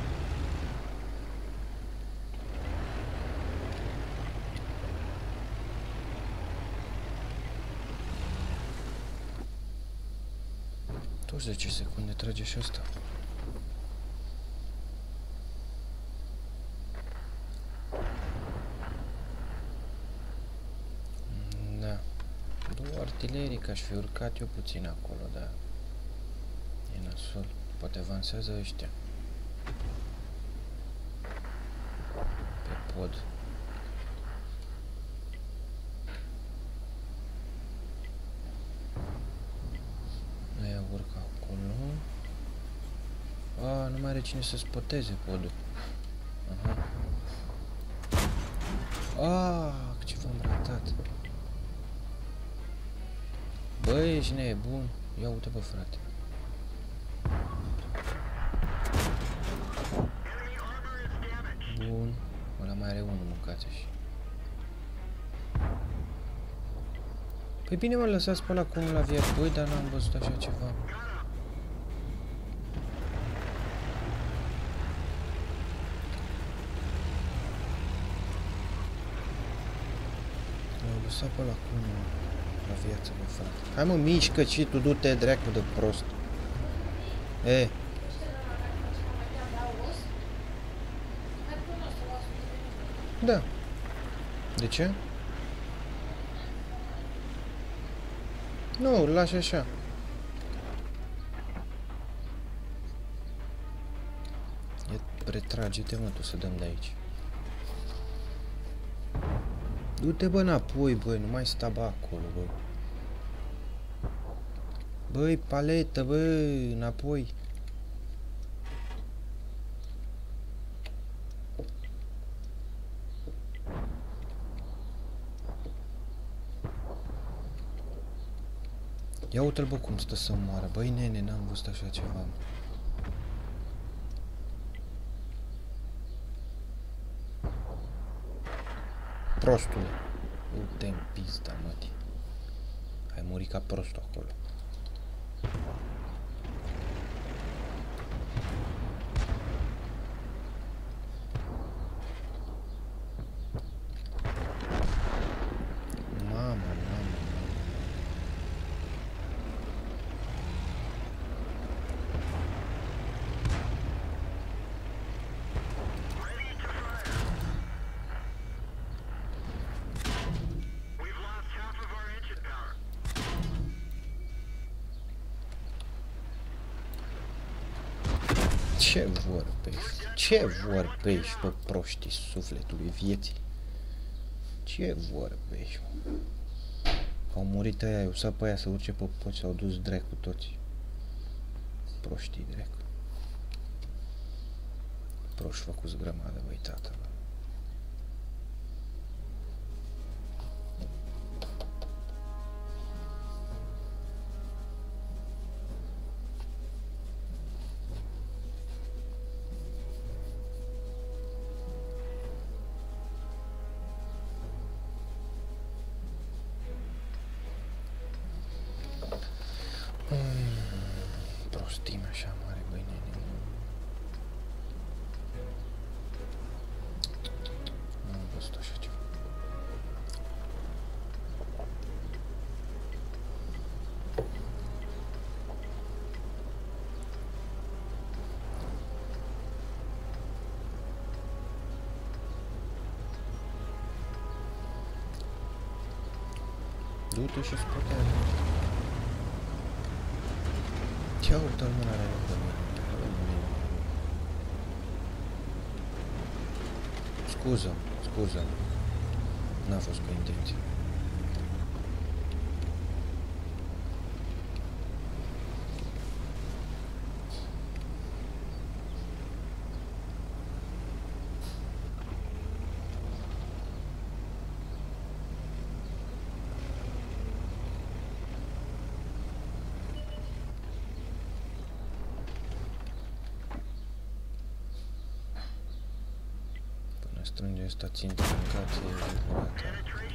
douăzeci de secunde trage și asta. Da. Două artilerii, că aș fi urcat eu puțin acolo, dar e nasol. Poate avansează ăștia. Pe pod. Aia urcă acolo. A, nu mai are cine să spoteze podul. Aha. Ah, ce v-am ratat. Băi, ești nebun. Ia uite, bă, frate. Bun. Ăla mai are unul, mâncați și. Păi bine, mă, lăsați pe ăla cum la via. Băi, dar n-am văzut așa ceva. L-au lăsat pe ăla cum la viață, bă, frate. Hai, mă, mișcă și tu, du-te, dracu de prost. E. Da. De ce? Nu, îl lași așa. E, retrage-te, mă, tu, să dăm de aici. Du-te, bă, înapoi, bă, nu mai sta, bă, acolo, bă. Băi, paletă, bă, înapoi. Ia uite-l, bă, cum stă să moară. Băi, nene, n-am văzut așa ceva. Prostule. Du-te în pizda, mătii. Ai murit ca prostul acolo. Ce vorbești? Ce vorbești, bă, proștii sufletului vieții? Ce vorbești, mă? Au murit ăia, eu să pe aia să urce pe pod, s-au dus dracu toți. Proștii dracu. Proști făcuți grămadă, băi, tată, bă. Prostime așa mare, băi, nene. Nu am văzut așa ceva. Du-te și scoate-l. Ce auto nu are loc de mine? Scuză, scuză. N-a fost cu intenție. Strânge asta țintă mâncație, gata.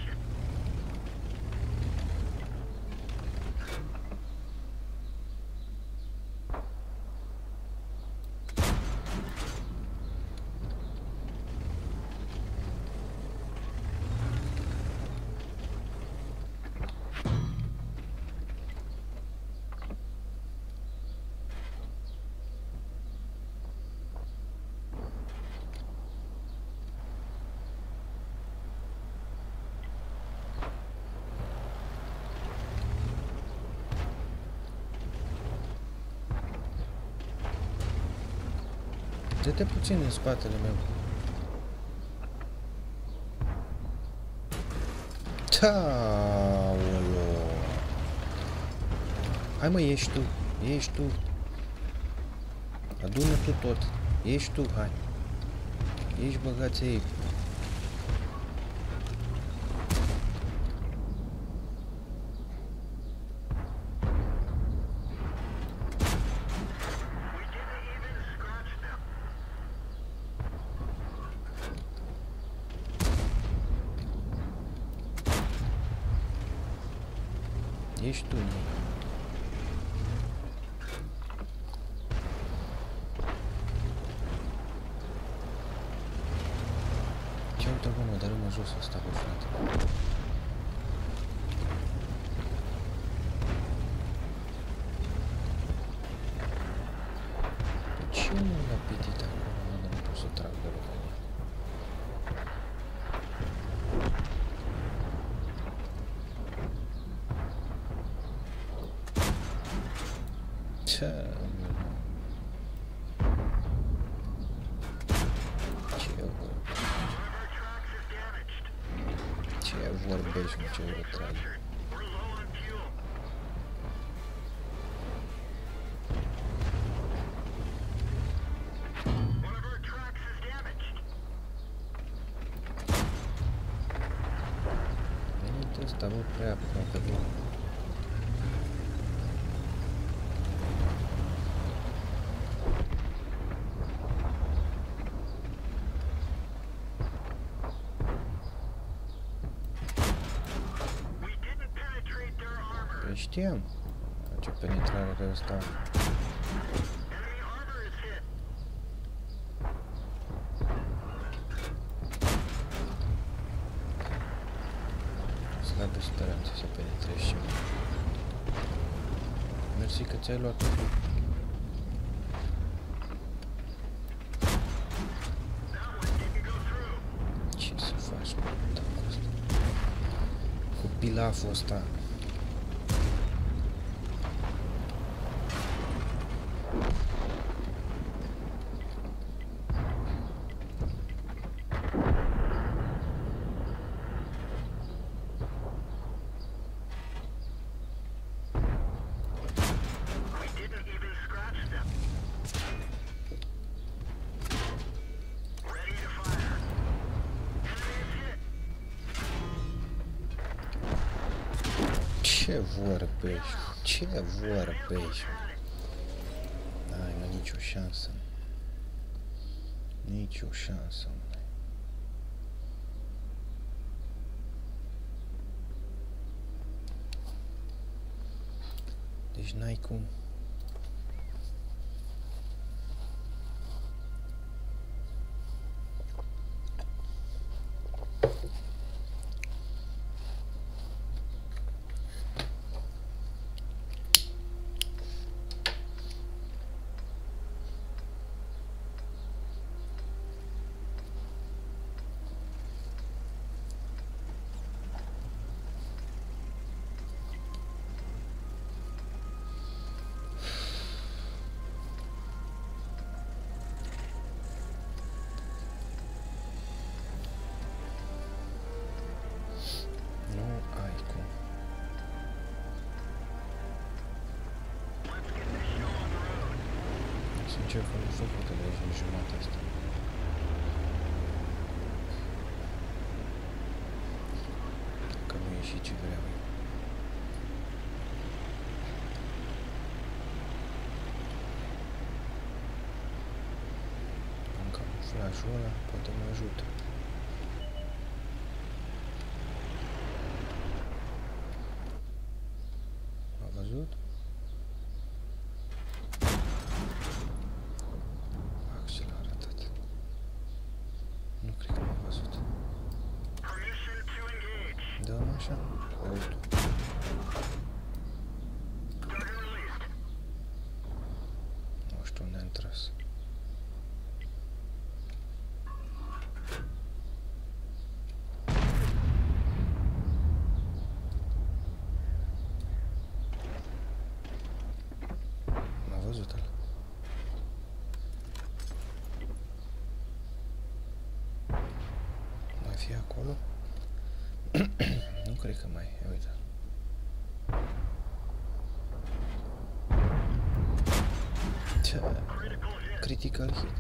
Dă-te puțin în spatele meu. Taolo. Hai mă, ești tu, ești tu. Adună tu tot. Ești tu, hai. Ești băgați ei. Ești tu, mă. Ce uite, bă, mă, dar mă jos asta, bă, frate. Ce nu l-a pitit acolo, mă, dar nu pot să trag de rog. Ce... Ce vorbești, mă, ce urătragi? Venit ăsta, bă, prea aproape, bă. Știam ce penetrare de ăsta. Slabă speranță să penetrezi și mă. Mersi că ți-ai luat totul. Ce să faci, mă, cu asta? Cu pilaful ăsta. Ce vorbești? Ce vorbești? N-ai, mă, nicio șansă. Nicio șansă, mă. Deci n-ai cum. Sincer că nu făcut de aici în jumătatea asta. Că nu e și ce vreau eu. Am camuflajul ăla, poate mă ajută. A văzut? Dăm așa, auto. Nu știu unde am tras. M-a văzut ăla. Mai fi acolo? Nu cred că mai e, uite. Ce? Critical hit.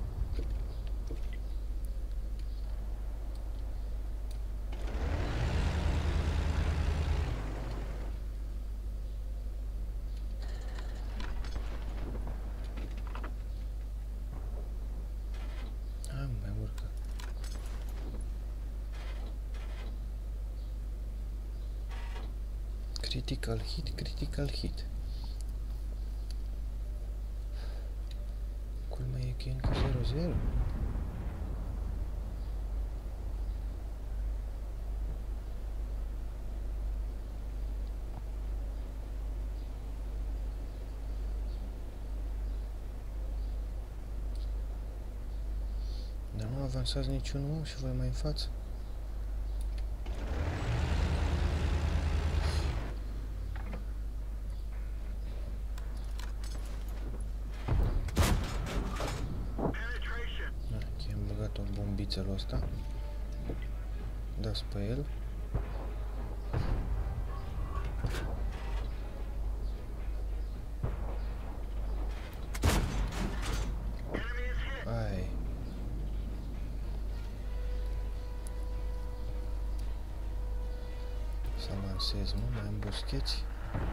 Ah, mai urcă. Critical hit, critical hit. Culmea e că e încă zero zero. Dar nu avansați niciunul și voi mai în față. Bombițelul ăsta. Dați pe el. Ai. Să avansez, nu? Mai am boscheți?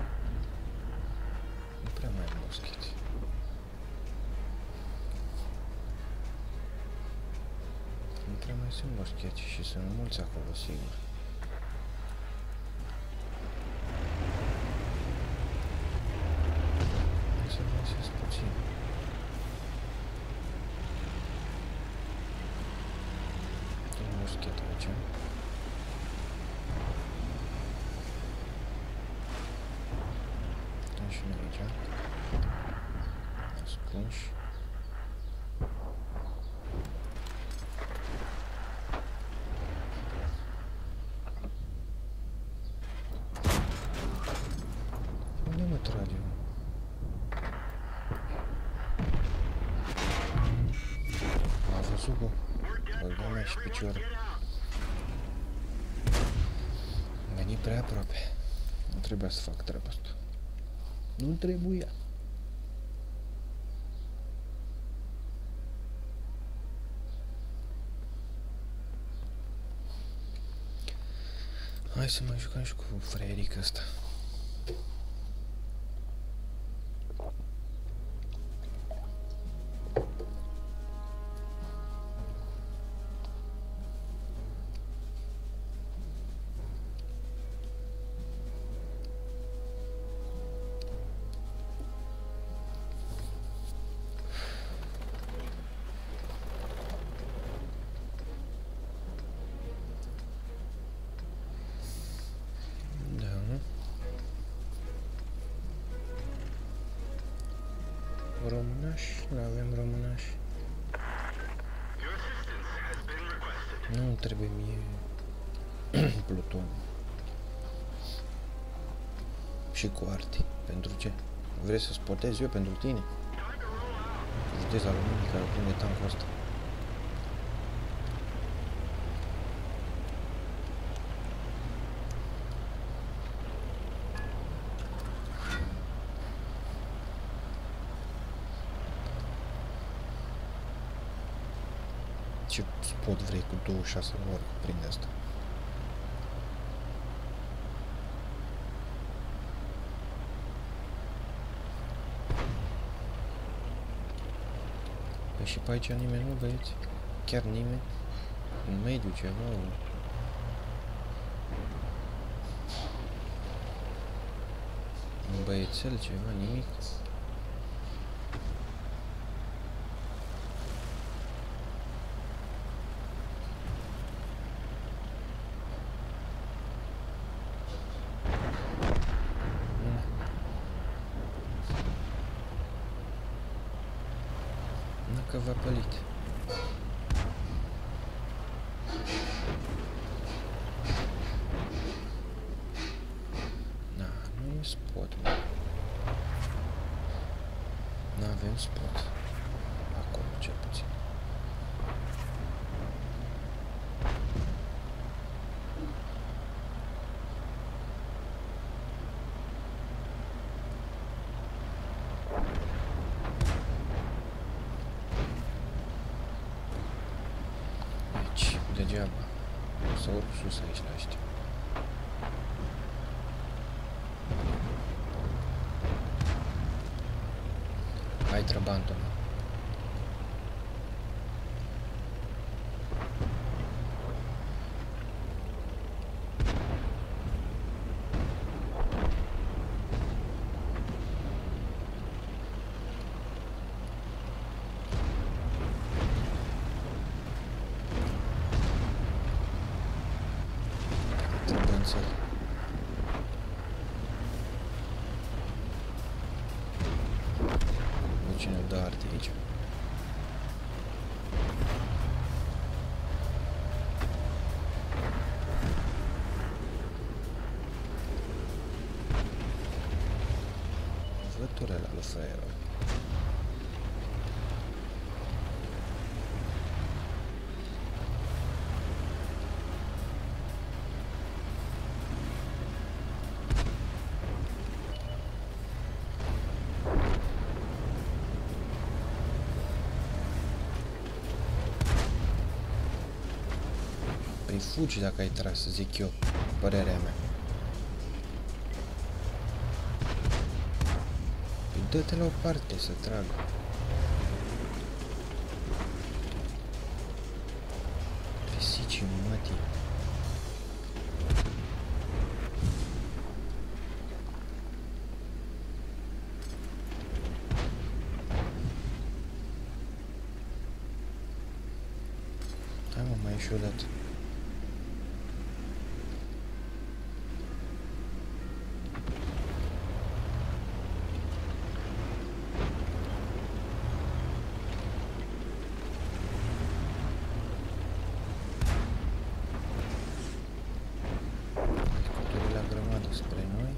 Nu prea mai am boscheți. Nu prea mai sunt boscheți și sunt mulți acolo, sigur. Să avansez puțin. Un boschet aici. Dăm și noi aici. Ascunși. Băgăm și piciorul. Am venit prea aproape. Nu trebuia să fac treaba asta. Nu trebuia. Hai să mai jucăm și cu fraierica asta. românaș? Nu avem românaș. Nu trebuie mie pluton. Și cu arti. Pentru ce? Vrei să spotez eu pentru tine? Vedeți la românii care prinde tancul ăsta. Ce spot vrei cu douăzeci și șase ori prinde asta? Păi și pe aici nimeni nu, băieți? Chiar nimeni? În mediu ceva? Un băiețel, ceva, nimic? Că v-a pălit. Na, nu e spot, mă. N-avem spot. Acolo, cel puțin. Degeaba. O să urc sus aici la ăștia. Hai, trăbantul, mă. Cine dă arte aici? Văturele lui fraierul. Păi fugi dacă ai tras, zic eu, părerea mea. Păi dă-te la o parte să tragă. Pisicii mătii. Hai mă, mai ieși o dată. Spre noi.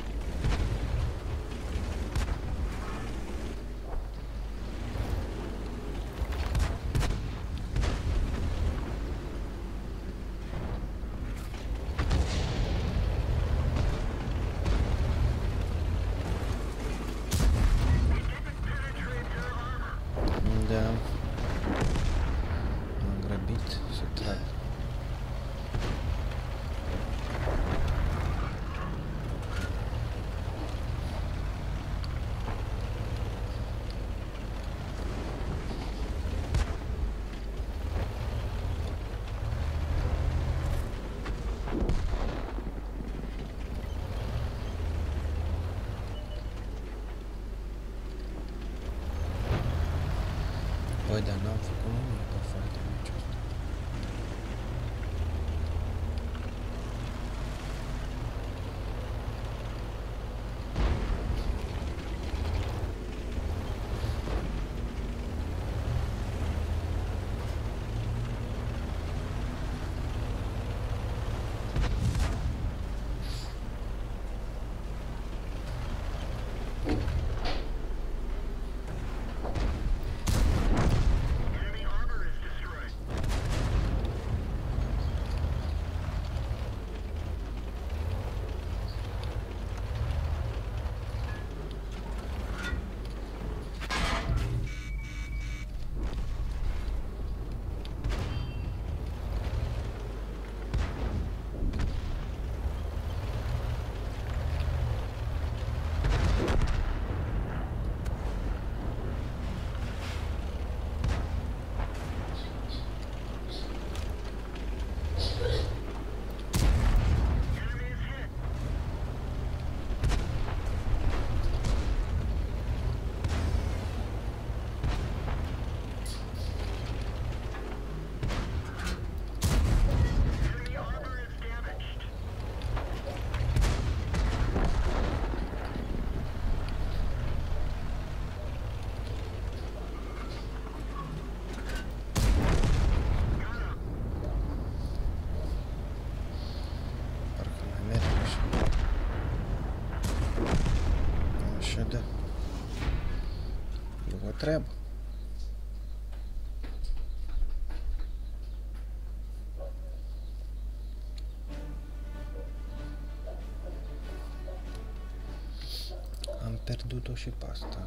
Da. M-am grăbit să trag. Băi, dar n-am făcut nimic pe frate niciodată. treabă. Am pierdut-o și pe asta.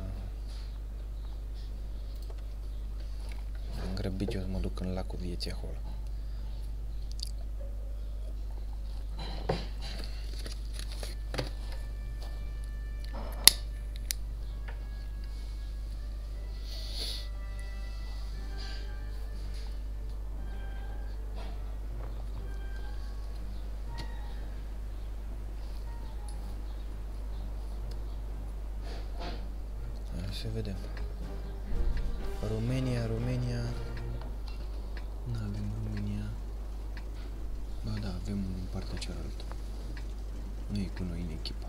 Am grăbit eu să mă duc în lacul vieții acolo. Să vedem. România, România. Nu avem România. Ba da, avem în partea cealaltă. Nu e cu noi în echipa.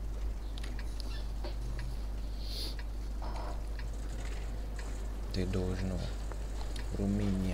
T douăzeci și nouă. România.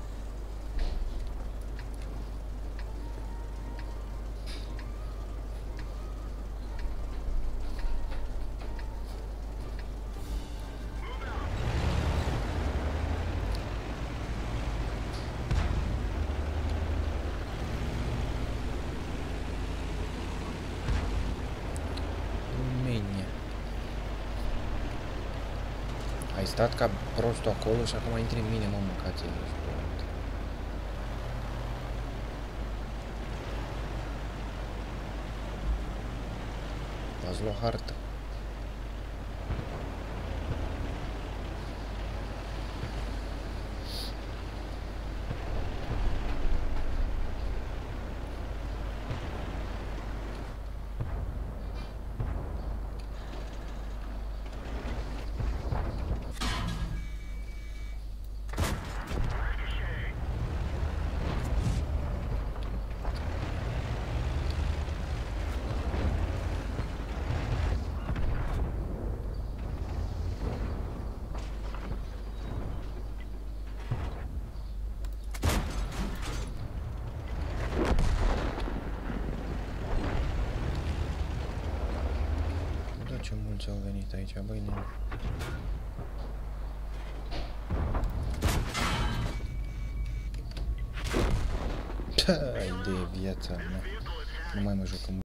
Ai stat ca prostul acolo și acum intri în mine, mă, mâncați. V-ați luat hartă. Ce mulți au venit aici, băi, nene. Ai de viața mea. Nu mai mă jucăm.